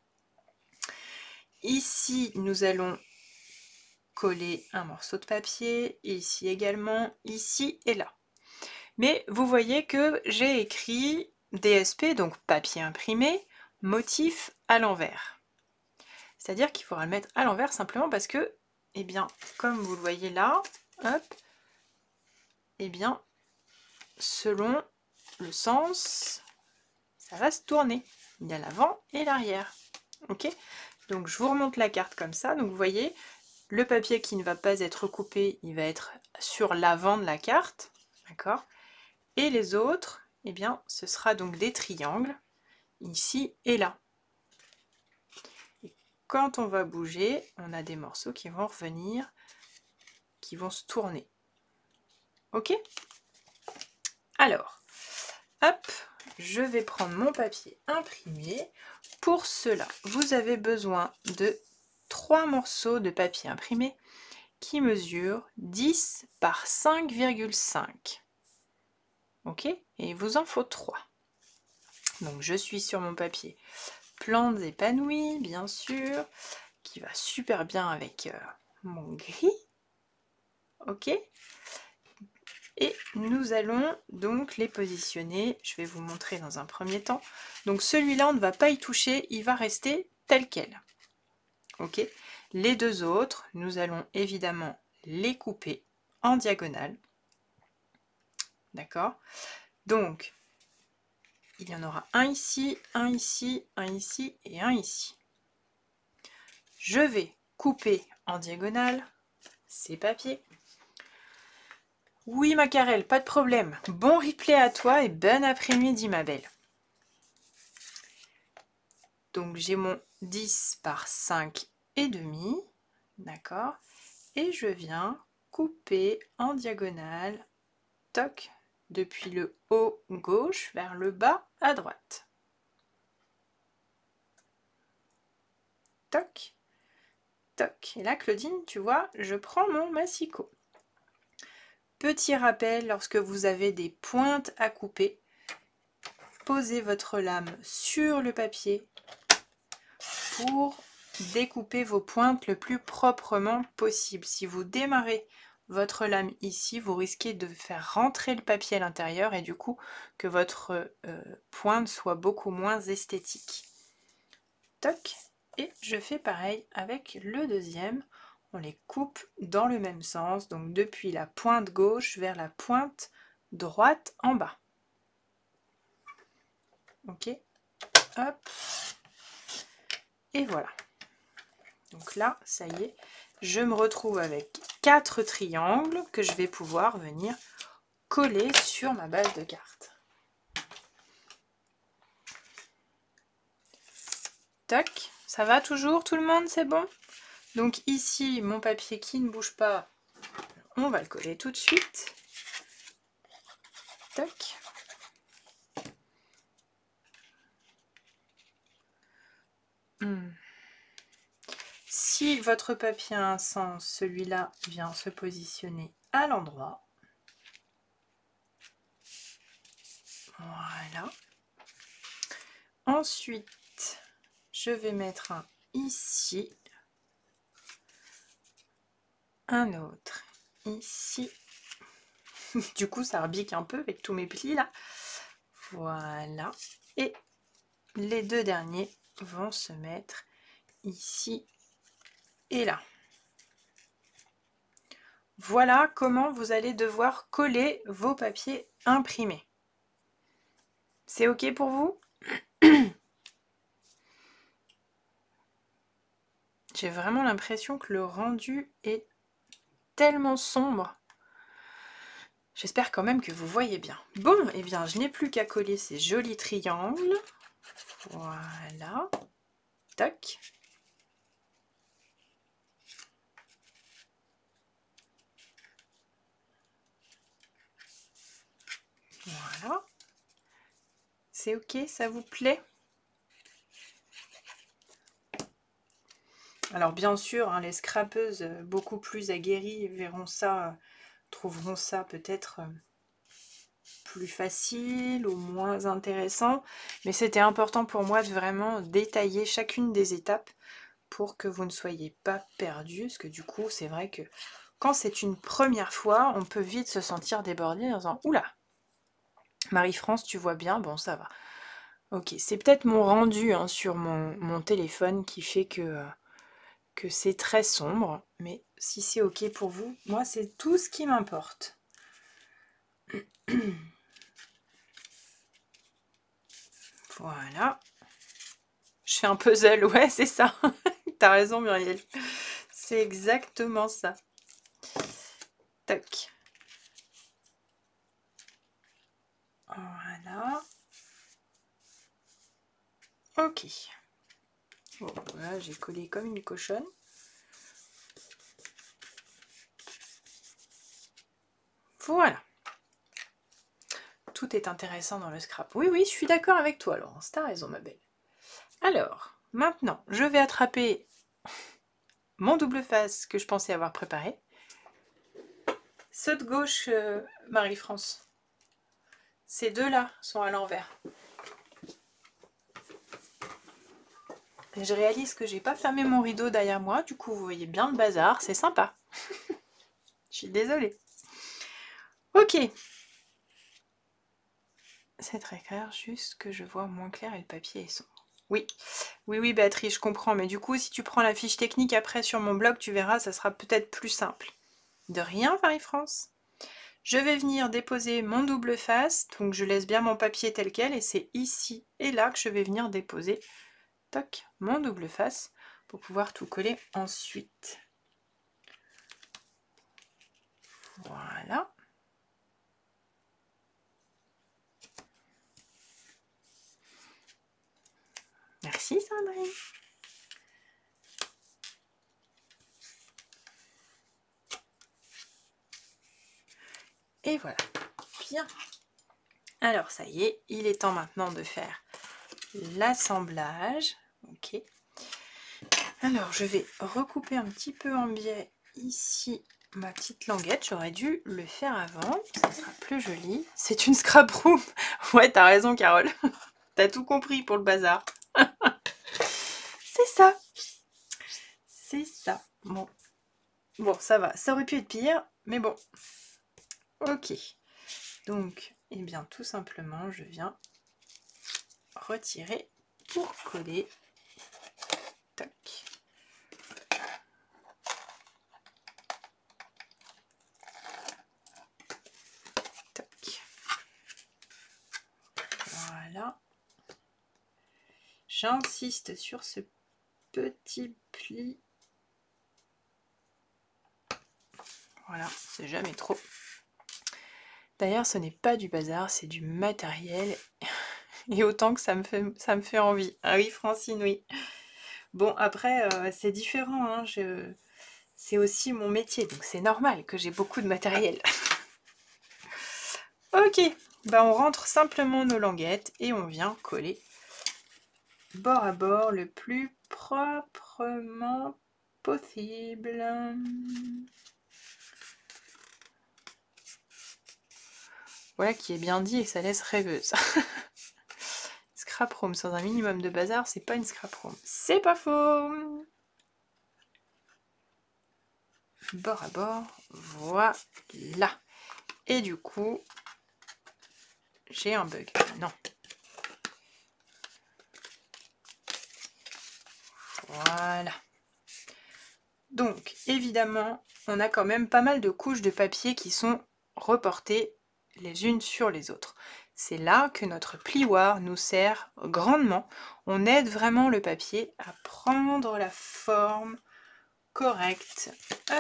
Ici, nous allons coller un morceau de papier, ici également, ici et là. Mais vous voyez que j'ai écrit DSP, donc papier imprimé, motif à l'envers. C'est-à-dire qu'il faudra le mettre à l'envers simplement parce que, eh bien, comme vous le voyez là, hop, eh bien, selon le sens, ça va se tourner. Il y a l'avant et l'arrière. Ok? Donc je vous remonte la carte comme ça. Donc vous voyez, le papier qui ne va pas être coupé, il va être sur l'avant de la carte. D'accord? Et les autres, eh bien, ce sera donc des triangles, ici et là. Et quand on va bouger, on a des morceaux qui vont revenir, qui vont se tourner. Ok? Alors, hop, je vais prendre mon papier imprimé. Pour cela, vous avez besoin de 3 morceaux de papier imprimé qui mesurent 10 par 5,5. Ok? Et il vous en faut 3. Donc je suis sur mon papier plantes épanouies, bien sûr, qui va super bien avec mon gris. Ok? Et nous allons donc les positionner. Je vais vous montrer dans un premier temps. Donc celui-là, on ne va pas y toucher, il va rester tel quel. Ok? Les deux autres, nous allons évidemment les couper en diagonale. D'accord? Donc, il y en aura un ici, un ici, un ici et un ici. Je vais couper en diagonale ces papiers. Oui, Macarel, pas de problème. Bon replay à toi et bon après-midi, ma belle. Donc, j'ai mon 10 par 5 et demi. D'accord? Et je viens couper en diagonale, toc, depuis le haut gauche vers le bas à droite. Toc, toc. Et là, Claudine, tu vois, je prends mon massicot. Petit rappel, lorsque vous avez des pointes à couper, posez votre lame sur le papier pour découper vos pointes le plus proprement possible. Si vous démarrez votre lame ici, vous risquez de faire rentrer le papier à l'intérieur et du coup que votre pointe soit beaucoup moins esthétique. Toc, et je fais pareil avec le deuxième. On les coupe dans le même sens, donc depuis la pointe gauche vers la pointe droite en bas. Ok, hop, et voilà. Donc là, ça y est, je me retrouve avec 4 triangles que je vais pouvoir venir coller sur ma base de cartes. Tac, ça va toujours tout le monde, c'est bon? Donc ici, mon papier qui ne bouge pas, on va le coller tout de suite. Tac. Si votre papier a un sens, celui-là vient se positionner à l'endroit. Voilà. Ensuite, je vais mettre un ici, un autre ici. Du coup, ça rebique un peu avec tous mes plis là. Voilà. Et les deux derniers vont se mettre ici et là. Voilà comment vous allez devoir coller vos papiers imprimés. C'est OK pour vous? J'ai vraiment l'impression que le rendu est tellement sombre. J'espère quand même que vous voyez bien. Bon, eh bien, je n'ai plus qu'à coller ces jolis triangles. Voilà. Tac. Voilà. C'est OK, ça vous plaît? Alors bien sûr, hein, les scrapeuses beaucoup plus aguerries verront ça, trouveront ça peut-être plus facile ou moins intéressant, mais c'était important pour moi de vraiment détailler chacune des étapes pour que vous ne soyez pas perdus, parce que du coup c'est vrai que quand c'est une première fois, on peut vite se sentir débordé en disant « Oula, Marie-France, tu vois bien, bon ça va ». Ok, c'est peut-être mon rendu hein, sur mon téléphone qui fait que c'est très sombre, mais si c'est ok pour vous, moi c'est tout ce qui m'importe. Voilà. Je fais un puzzle, ouais c'est ça. T'as raison Muriel. C'est exactement ça. Tac. Voilà. Ok. Bon, voilà, j'ai collé comme une cochonne. Voilà. Tout est intéressant dans le scrap. Oui, oui, je suis d'accord avec toi, Laurence. T'as raison, ma belle. Alors, maintenant, je vais attraper mon double face que je pensais avoir préparé. Ceux de gauche, Marie-France. Ces deux-là sont à l'envers. Je réalise que j'ai pas fermé mon rideau derrière moi, du coup vous voyez bien le bazar, c'est sympa. Je suis désolée. Ok. C'est très clair, juste que je vois moins clair et le papier est sombre. Oui, oui, oui Béatrice, je comprends, mais du coup si tu prends la fiche technique après sur mon blog, tu verras, ça sera peut-être plus simple. De rien Marie-France. Je vais venir déposer mon double face, donc je laisse bien mon papier tel quel, et c'est ici et là que je vais venir déposer toc, mon double face pour pouvoir tout coller ensuite. Voilà. Merci Sandrine. Et voilà. Bien. Alors ça y est, il est temps maintenant de faire l'assemblage. Ok. Alors je vais recouper un petit peu en biais ici ma petite languette. J'aurais dû le faire avant, ça sera plus joli. C'est une scrap room. Ouais, t'as raison Carole. T'as tout compris pour le bazar. C'est ça. C'est ça. Bon. Bon, ça va. Ça aurait pu être pire, mais bon. Ok. Donc, eh bien, tout simplement, je viens retirer pour coller. Tac. Tac. Voilà. J'insiste sur ce petit pli Voilà, c'est jamais trop. D'ailleurs, ce n'est pas du bazar, c'est du matériel. Et autant que ça me fait envie. Ah oui, Francine, oui. Bon, après, c'est différent, hein, c'est aussi mon métier, donc c'est normal que j'ai beaucoup de matériel. Ok, bah on rentre simplement nos languettes et on vient coller bord à bord le plus proprement possible. Voilà qui est bien dit et ça laisse rêveuse. Scrap room sans un minimum de bazar, c'est pas une scrap room. C'est pas faux. Bord à bord, voilà. Et du coup, j'ai un bug. Non. Voilà. Donc, évidemment, on a quand même pas mal de couches de papier qui sont reportées les unes sur les autres. C'est là que notre plioir nous sert grandement. On aide vraiment le papier à prendre la forme correcte. Hop.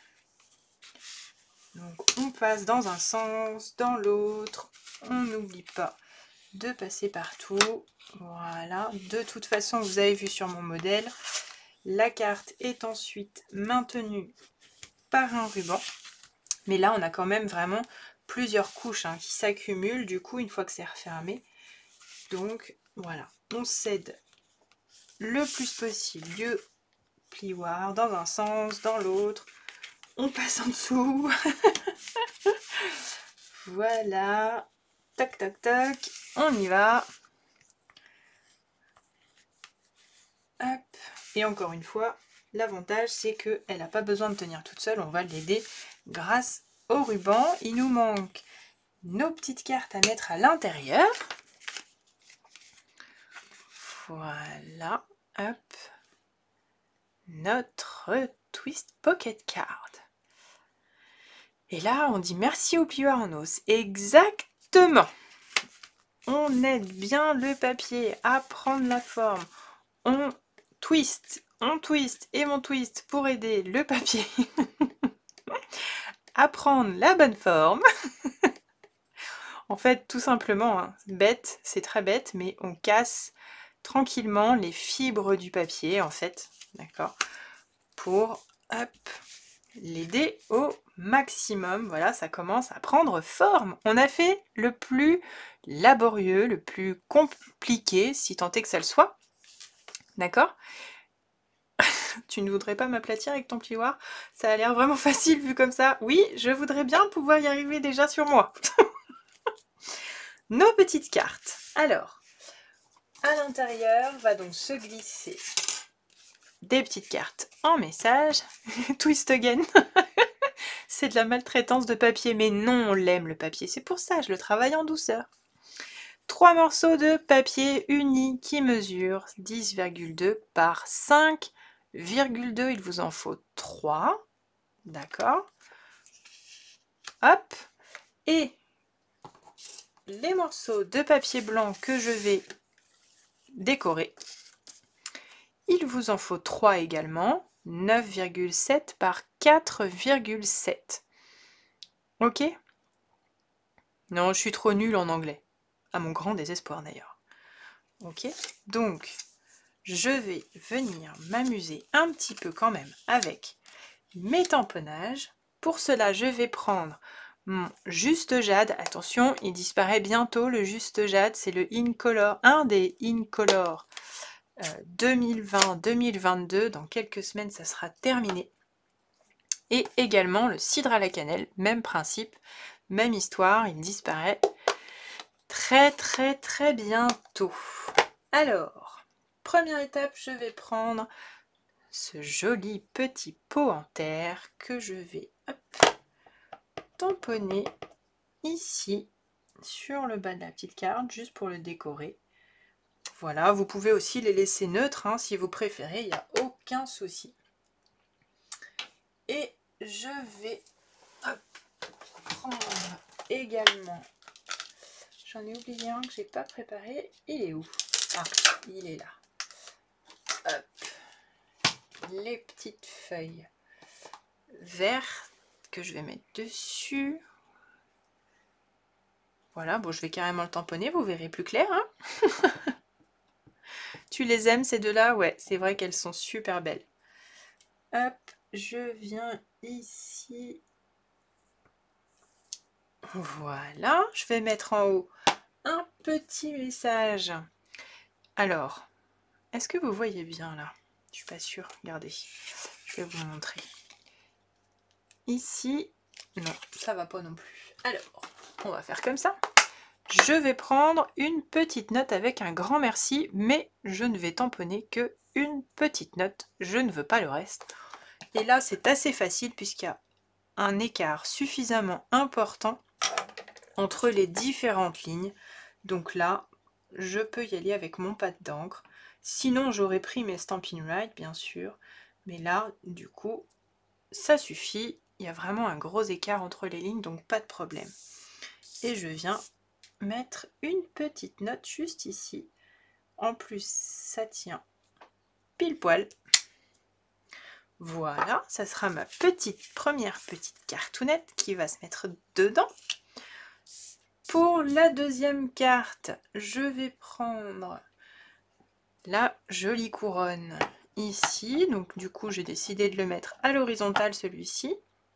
Donc, on passe dans un sens, dans l'autre. On n'oublie pas de passer partout. Voilà. De toute façon, vous avez vu sur mon modèle, la carte est ensuite maintenue par un ruban. Mais là, on a quand même vraiment plusieurs couches hein, qui s'accumulent, du coup, une fois que c'est refermé. Donc, voilà. On cède le plus possible le plioir dans un sens, dans l'autre. On passe en dessous. Voilà. Tac, tac, tac. On y va. Hop. Et encore une fois, l'avantage, c'est qu'elle n'a pas besoin de tenir toute seule. On va l'aider grâce au ruban. Il nous manque nos petites cartes à mettre à l'intérieur. Voilà, hop, notre Twist Pocket Card. Et là, on dit merci au plioir en os. Exactement. On aide bien le papier à prendre la forme. On twist et on twist pour aider le papier à prendre la bonne forme. En fait, tout simplement, hein, bête, c'est très bête, mais on casse tranquillement les fibres du papier, en fait, d'accord, pour, hop, l'aider au maximum. Voilà, ça commence à prendre forme. On a fait le plus laborieux, le plus compliqué, si tant est que ça le soit, d'accord. Tu ne voudrais pas m'aplatir avec ton plioir? Ça a l'air vraiment facile vu comme ça. Oui, je voudrais bien pouvoir y arriver déjà sur moi. Nos petites cartes. Alors, à l'intérieur va donc se glisser des petites cartes en message. Twist again. C'est de la maltraitance de papier, mais non, on l'aime le papier. C'est pour ça, je le travaille en douceur. 3 morceaux de papier uni qui mesurent 10,2 par 5,2. Il vous en faut 3. D'accord. Hop. Et les morceaux de papier blanc que je vais décorer. Il vous en faut 3 également, 9,7 par 4,7. Ok? Non, je suis trop nulle en anglais. À mon grand désespoir d'ailleurs. Ok? Donc, je vais venir m'amuser un petit peu quand même avec mes tamponnages. Pour cela, je vais prendre mon Juste Jade. Attention, il disparaît bientôt, le Juste Jade. C'est le Incolor, un des Incolor 2020-2022. Dans quelques semaines, ça sera terminé. Et également le cidre à la cannelle, même principe, même histoire, il disparaît très bientôt. Alors, première étape, je vais prendre ce joli petit pot en terre que je vais tamponner ici sur le bas de la petite carte, juste pour le décorer. Voilà, vous pouvez aussi les laisser neutres hein, si vous préférez, il n'y a aucun souci. Et je vais prendre également, j'en ai oublié un que j'ai pas préparé, il est où? Ah, il est là. Hop. Les petites feuilles vertes que je vais mettre dessus. Voilà, bon, je vais carrément le tamponner, vous verrez plus clair, hein. Tu les aimes ces deux-là? Ouais, c'est vrai qu'elles sont super belles. Hop, je viens ici. Voilà, je vais mettre en haut un petit message. Alors, est-ce que vous voyez bien là? Je suis pas sûre, regardez. Je vais vous montrer. Ici, non, ça va pas non plus. Alors, on va faire comme ça. Je vais prendre une petite note avec un grand merci, mais je ne vais tamponner que une petite note. Je ne veux pas le reste. Et là, c'est assez facile puisqu'il y a un écart suffisamment important entre les différentes lignes. Donc là, je peux y aller avec mon pad d'encre. Sinon, j'aurais pris mes Stampin' Right, bien sûr. Mais là, du coup, ça suffit. Il y a vraiment un gros écart entre les lignes, donc pas de problème. Et je viens mettre une petite note juste ici. En plus, ça tient pile poil. Voilà, ça sera ma première petite cartoonette qui va se mettre dedans. Pour la deuxième carte, je vais prendre la jolie couronne ici. Donc du coup, j'ai décidé de le mettre à l'horizontale, celui-ci.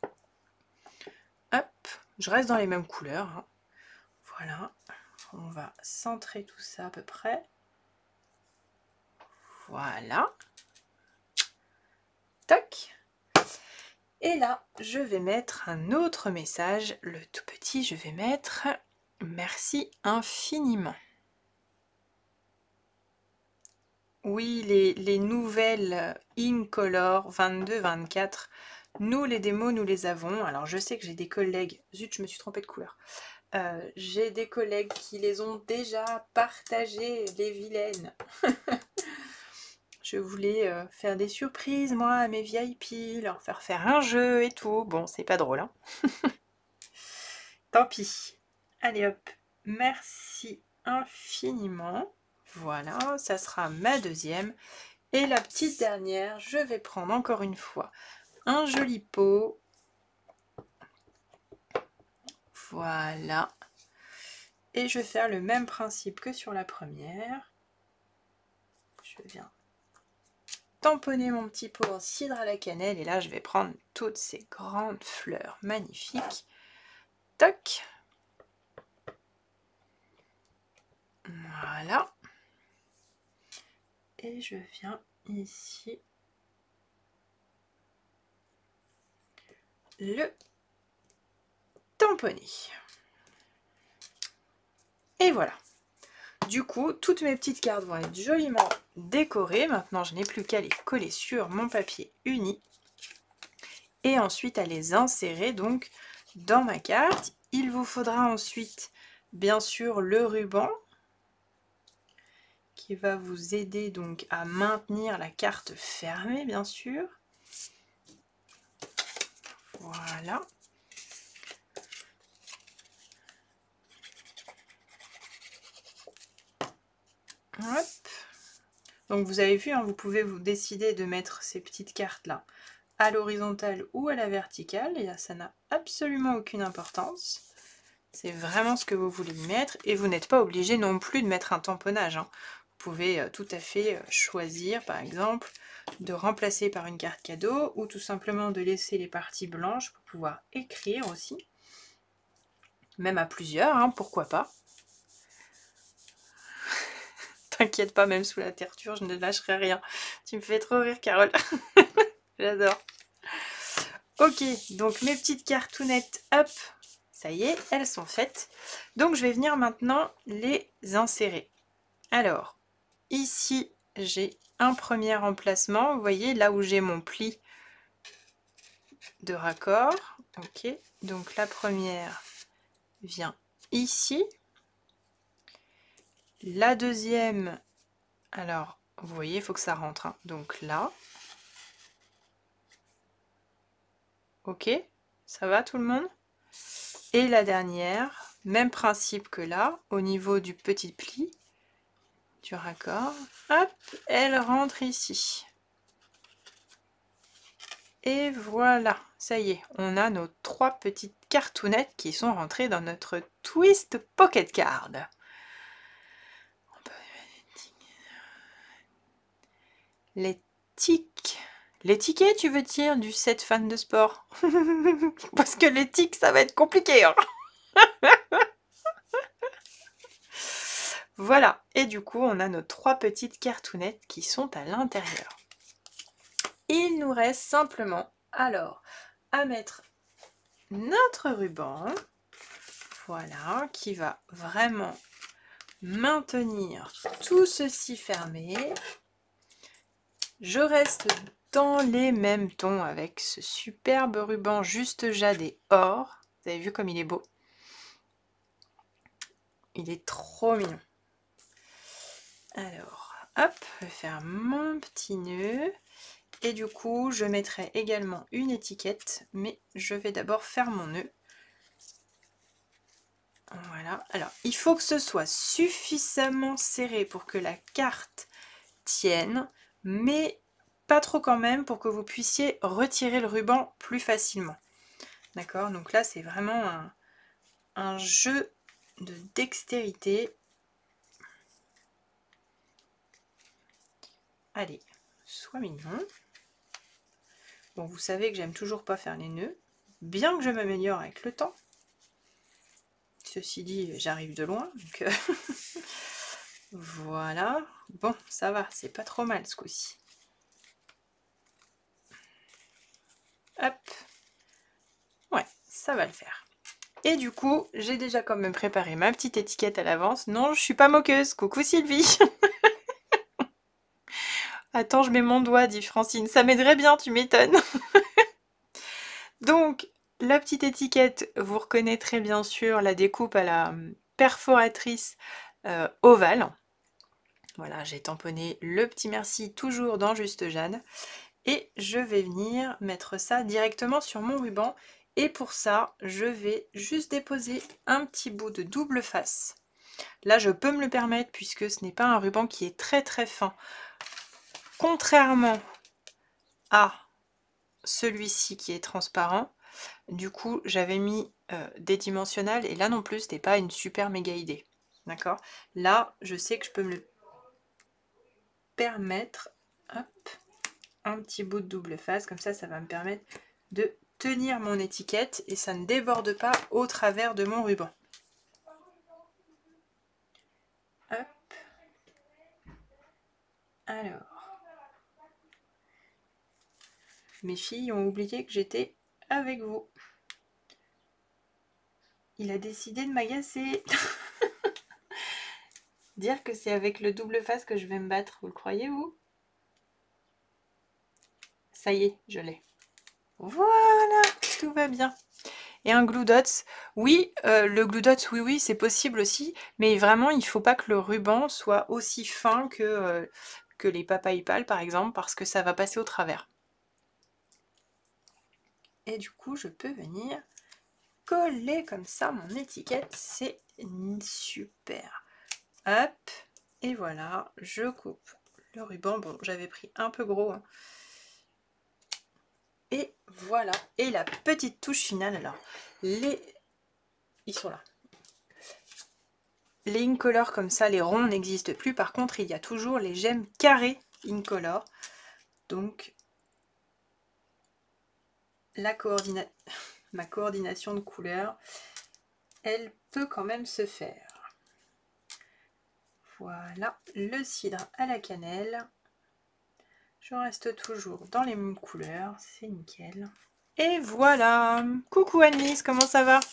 Hop, je reste dans les mêmes couleurs, hein. Voilà, on va centrer tout ça à peu près. Voilà. Toc. Et là, je vais mettre un autre message. Le tout petit, je vais mettre « Merci infiniment ». Oui, les nouvelles Incolor 22-24, nous les démos, nous les avons. Alors je sais que j'ai des collègues, zut, je me suis trompée de couleur. J'ai des collègues qui les ont déjà partagées, les vilaines. Je voulais faire des surprises, moi, à mes VIP, leur faire un jeu et tout. Bon, c'est pas drôle, hein. Tant pis. Allez hop, merci infiniment. Voilà, ça sera ma deuxième. Et la petite dernière, je vais prendre encore une fois un joli pot. Voilà. Et je vais faire le même principe que sur la première. Je viens tamponner mon petit pot en cidre à la cannelle. Et là, je vais prendre toutes ces grandes fleurs magnifiques. Toc. Voilà. Et je viens ici le tamponner. Et voilà. Du coup, toutes mes petites cartes vont être joliment décorées. Maintenant, je n'ai plus qu'à les coller sur mon papier uni. Et ensuite à les insérer donc dans ma carte. Il vous faudra ensuite, bien sûr, le ruban qui va vous aider donc à maintenir la carte fermée, bien sûr. Voilà. Hop. Donc vous avez vu, hein, vous pouvez vous décider de mettre ces petites cartes là à l'horizontale ou à la verticale, et là ça n'a absolument aucune importance. C'est vraiment ce que vous voulez y mettre, et vous n'êtes pas obligé non plus de mettre un tamponnage, hein. Vous pouvez tout à fait choisir par exemple de remplacer par une carte cadeau, ou tout simplement de laisser les parties blanches pour pouvoir écrire aussi, même à plusieurs, hein, pourquoi pas. T'inquiète pas, même sous la terture, je ne lâcherai rien. Tu me fais trop rire, Carole. J'adore. Ok, donc mes petites cartounettes, hop, ça y est, elles sont faites. Donc je vais venir maintenant les insérer. Alors, ici, j'ai un premier emplacement. Vous voyez, là où j'ai mon pli de raccord. Ok, donc la première vient ici. La deuxième, alors, vous voyez, il faut que ça rentre, hein. Donc là. Ok, ça va tout le monde? Et la dernière, même principe que là, au niveau du petit pli, du raccord, hop, elle rentre ici. Et voilà, ça y est, on a nos 3 petites cartounettes qui sont rentrées dans notre Twist Pocket Card. Les tics. Les tickets, tu veux dire, du set fan de sport? Parce que les tics, ça va être compliqué. Hein. Voilà, et du coup, on a nos 3 petites cartounettes qui sont à l'intérieur. Il nous reste simplement, alors, à mettre notre ruban, voilà, qui va vraiment maintenir tout ceci fermé. Je reste dans les mêmes tons avec ce superbe ruban juste jade et or. Vous avez vu comme il est beau? Il est trop mignon. Alors, hop, je vais faire mon petit nœud. Et du coup, je mettrai également une étiquette, mais je vais d'abord faire mon nœud. Voilà. Alors, il faut que ce soit suffisamment serré pour que la carte tienne, mais pas trop quand même pour que vous puissiez retirer le ruban plus facilement. D'accord? Donc là, c'est vraiment un jeu de dextérité. Allez, sois mignon. Bon, vous savez que j'aime toujours pas faire les nœuds, bien que je m'améliore avec le temps. Ceci dit, j'arrive de loin, donc voilà. Bon, ça va, c'est pas trop mal ce coup-ci. Hop. Ouais, ça va le faire. Et du coup, j'ai déjà quand même préparé ma petite étiquette à l'avance. Non, je suis pas moqueuse. Coucou Sylvie. Attends, je mets mon doigt, dit Francine. Ça m'aiderait bien, tu m'étonnes. Donc, la petite étiquette, vous reconnaîtrez bien sûr la découpe à la perforatrice ovale. Voilà, j'ai tamponné le petit merci toujours dans Juste Jeanne. Et je vais venir mettre ça directement sur mon ruban. Et pour ça, je vais juste déposer un petit bout de double face. Là, je peux me le permettre puisque ce n'est pas un ruban qui est très très fin. Contrairement à celui-ci qui est transparent. Du coup, j'avais mis des dimensionnels et là non plus, c'était pas une super méga idée. D'accord? Là, je sais que je peux me le permettre. Hop, un petit bout de double face, comme ça va me permettre de tenir mon étiquette et ça ne déborde pas au travers de mon ruban. Hop. Alors, mes filles ont oublié que j'étais avec vous. Il a décidé de m'agacer. Dire que c'est avec le double face que je vais me battre, vous le croyez vous? Ça y est, je l'ai. Voilà, tout va bien. Et un glue dots, oui, le glue dots, oui, c'est possible aussi, mais vraiment, il ne faut pas que le ruban soit aussi fin que les papaye pâles, par exemple, parce que ça va passer au travers. Et du coup, je peux venir coller comme ça mon étiquette, c'est super. Hop, et voilà, je coupe le ruban. Bon, j'avais pris un peu gros, hein. Et voilà, et la petite touche finale, alors, ils sont là. Les Incolor comme ça, les ronds n'existent plus, par contre, il y a toujours les gemmes carrées Incolor. Donc, ma coordination de couleurs, elle peut quand même se faire. Voilà, le cidre à la cannelle. Je reste toujours dans les mêmes couleurs, c'est nickel. Et voilà! Coucou Annelise, comment ça va?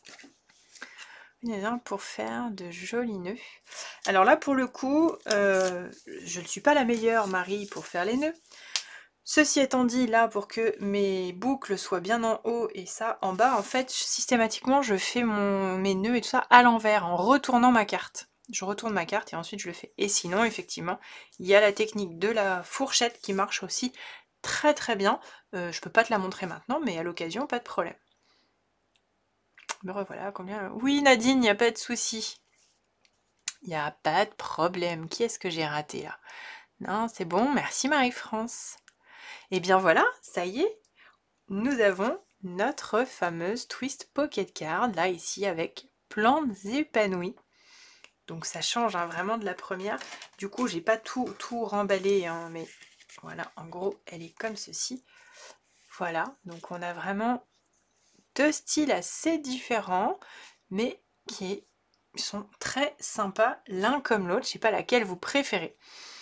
Pour faire de jolis nœuds. Alors là, pour le coup, je ne suis pas la meilleure Marie pour faire les nœuds. Ceci étant dit, là, pour que mes boucles soient bien en haut et ça en bas, en fait, systématiquement, je fais mes nœuds et tout ça à l'envers, en retournant ma carte. Je retourne ma carte et ensuite je le fais. Et sinon, effectivement, il y a la technique de la fourchette qui marche aussi très très bien. Je peux pas te la montrer maintenant, mais à l'occasion, pas de problème. Me revoilà, combien... Oui, Nadine, il n'y a pas de souci. Il n'y a pas de problème. Qui est-ce que j'ai raté là? Non, c'est bon, merci Marie-France. Et bien voilà, ça y est, nous avons notre fameuse Twist Pocket Card, là ici avec plantes épanouies. Donc ça change hein, vraiment de la première. Du coup, j'ai pas tout remballé, hein, mais voilà, en gros, elle est comme ceci. Voilà, donc on a vraiment deux styles assez différents, mais qui sont très sympas l'un comme l'autre. Je sais pas laquelle vous préférez.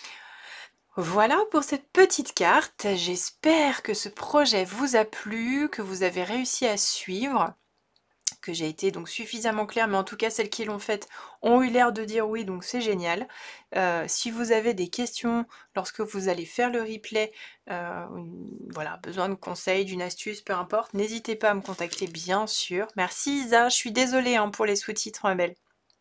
Voilà pour cette petite carte. J'espère que ce projet vous a plu, que vous avez réussi à suivre, que j'ai été donc suffisamment claire, mais en tout cas celles qui l'ont faite ont eu l'air de dire oui, donc c'est génial. Si vous avez des questions lorsque vous allez faire le replay, voilà, besoin de conseils, d'une astuce, peu importe, n'hésitez pas à me contacter bien sûr. Merci Isa, je suis désolée hein, pour les sous-titres Belle.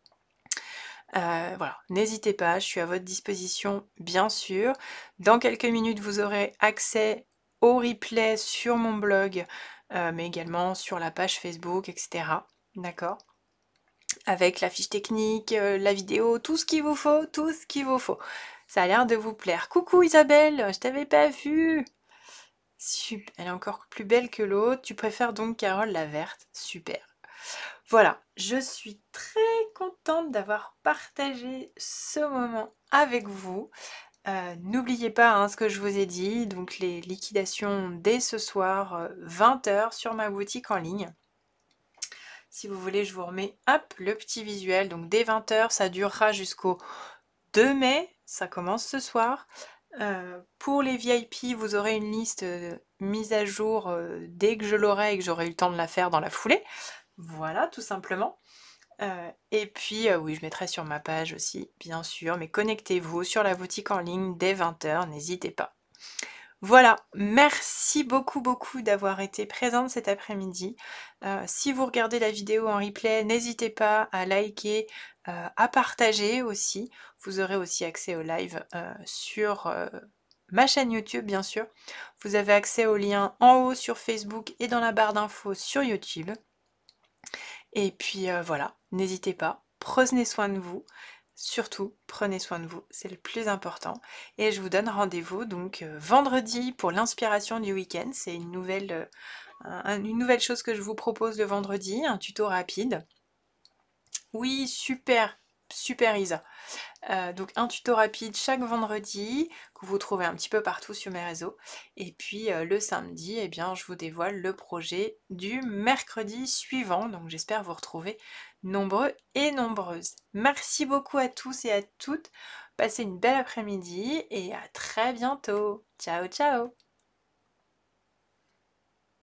Voilà, n'hésitez pas, je suis à votre disposition bien sûr. Dans quelques minutes, vous aurez accès au replay sur mon blog, mais également sur la page Facebook, etc. D'accord? Avec la fiche technique, la vidéo, tout ce qu'il vous faut, tout ce qu'il vous faut. Ça a l'air de vous plaire. Coucou Isabelle, je t'avais pas vue. Super, elle est encore plus belle que l'autre. Tu préfères donc Carole la verte? Super. Voilà, je suis très contente d'avoir partagé ce moment avec vous. N'oubliez pas hein, ce que je vous ai dit, donc les liquidations dès ce soir, 20 h sur ma boutique en ligne. Si vous voulez, je vous remets hop, le petit visuel. Donc dès 20 h, ça durera jusqu'au 2 mai, ça commence ce soir. Pour les VIP, vous aurez une liste mise à jour dès que je l'aurai et que j'aurai eu le temps de la faire dans la foulée. Voilà, tout simplement. Et puis, oui, je mettrai sur ma page aussi, bien sûr, mais connectez-vous sur la boutique en ligne dès 20 h, n'hésitez pas. Voilà, merci beaucoup, beaucoup d'avoir été présente cet après-midi. Si vous regardez la vidéo en replay, n'hésitez pas à liker, à partager aussi. Vous aurez aussi accès au live sur ma chaîne YouTube, bien sûr. Vous avez accès au lien en haut sur Facebook et dans la barre d'infos sur YouTube. Et puis voilà, n'hésitez pas, prenez soin de vous. Surtout, prenez soin de vous, c'est le plus important. Et je vous donne rendez-vous donc vendredi pour l'inspiration du week-end. C'est une nouvelle chose que je vous propose le vendredi, un tuto rapide. Oui, super, super Isa. Donc un tuto rapide chaque vendredi que vous trouvez un petit peu partout sur mes réseaux. Et puis le samedi, eh bien, je vous dévoile le projet du mercredi suivant. Donc j'espère vous retrouver nombreux et nombreuses. Merci beaucoup à tous et à toutes. Passez une belle après-midi et à très bientôt. Ciao, ciao!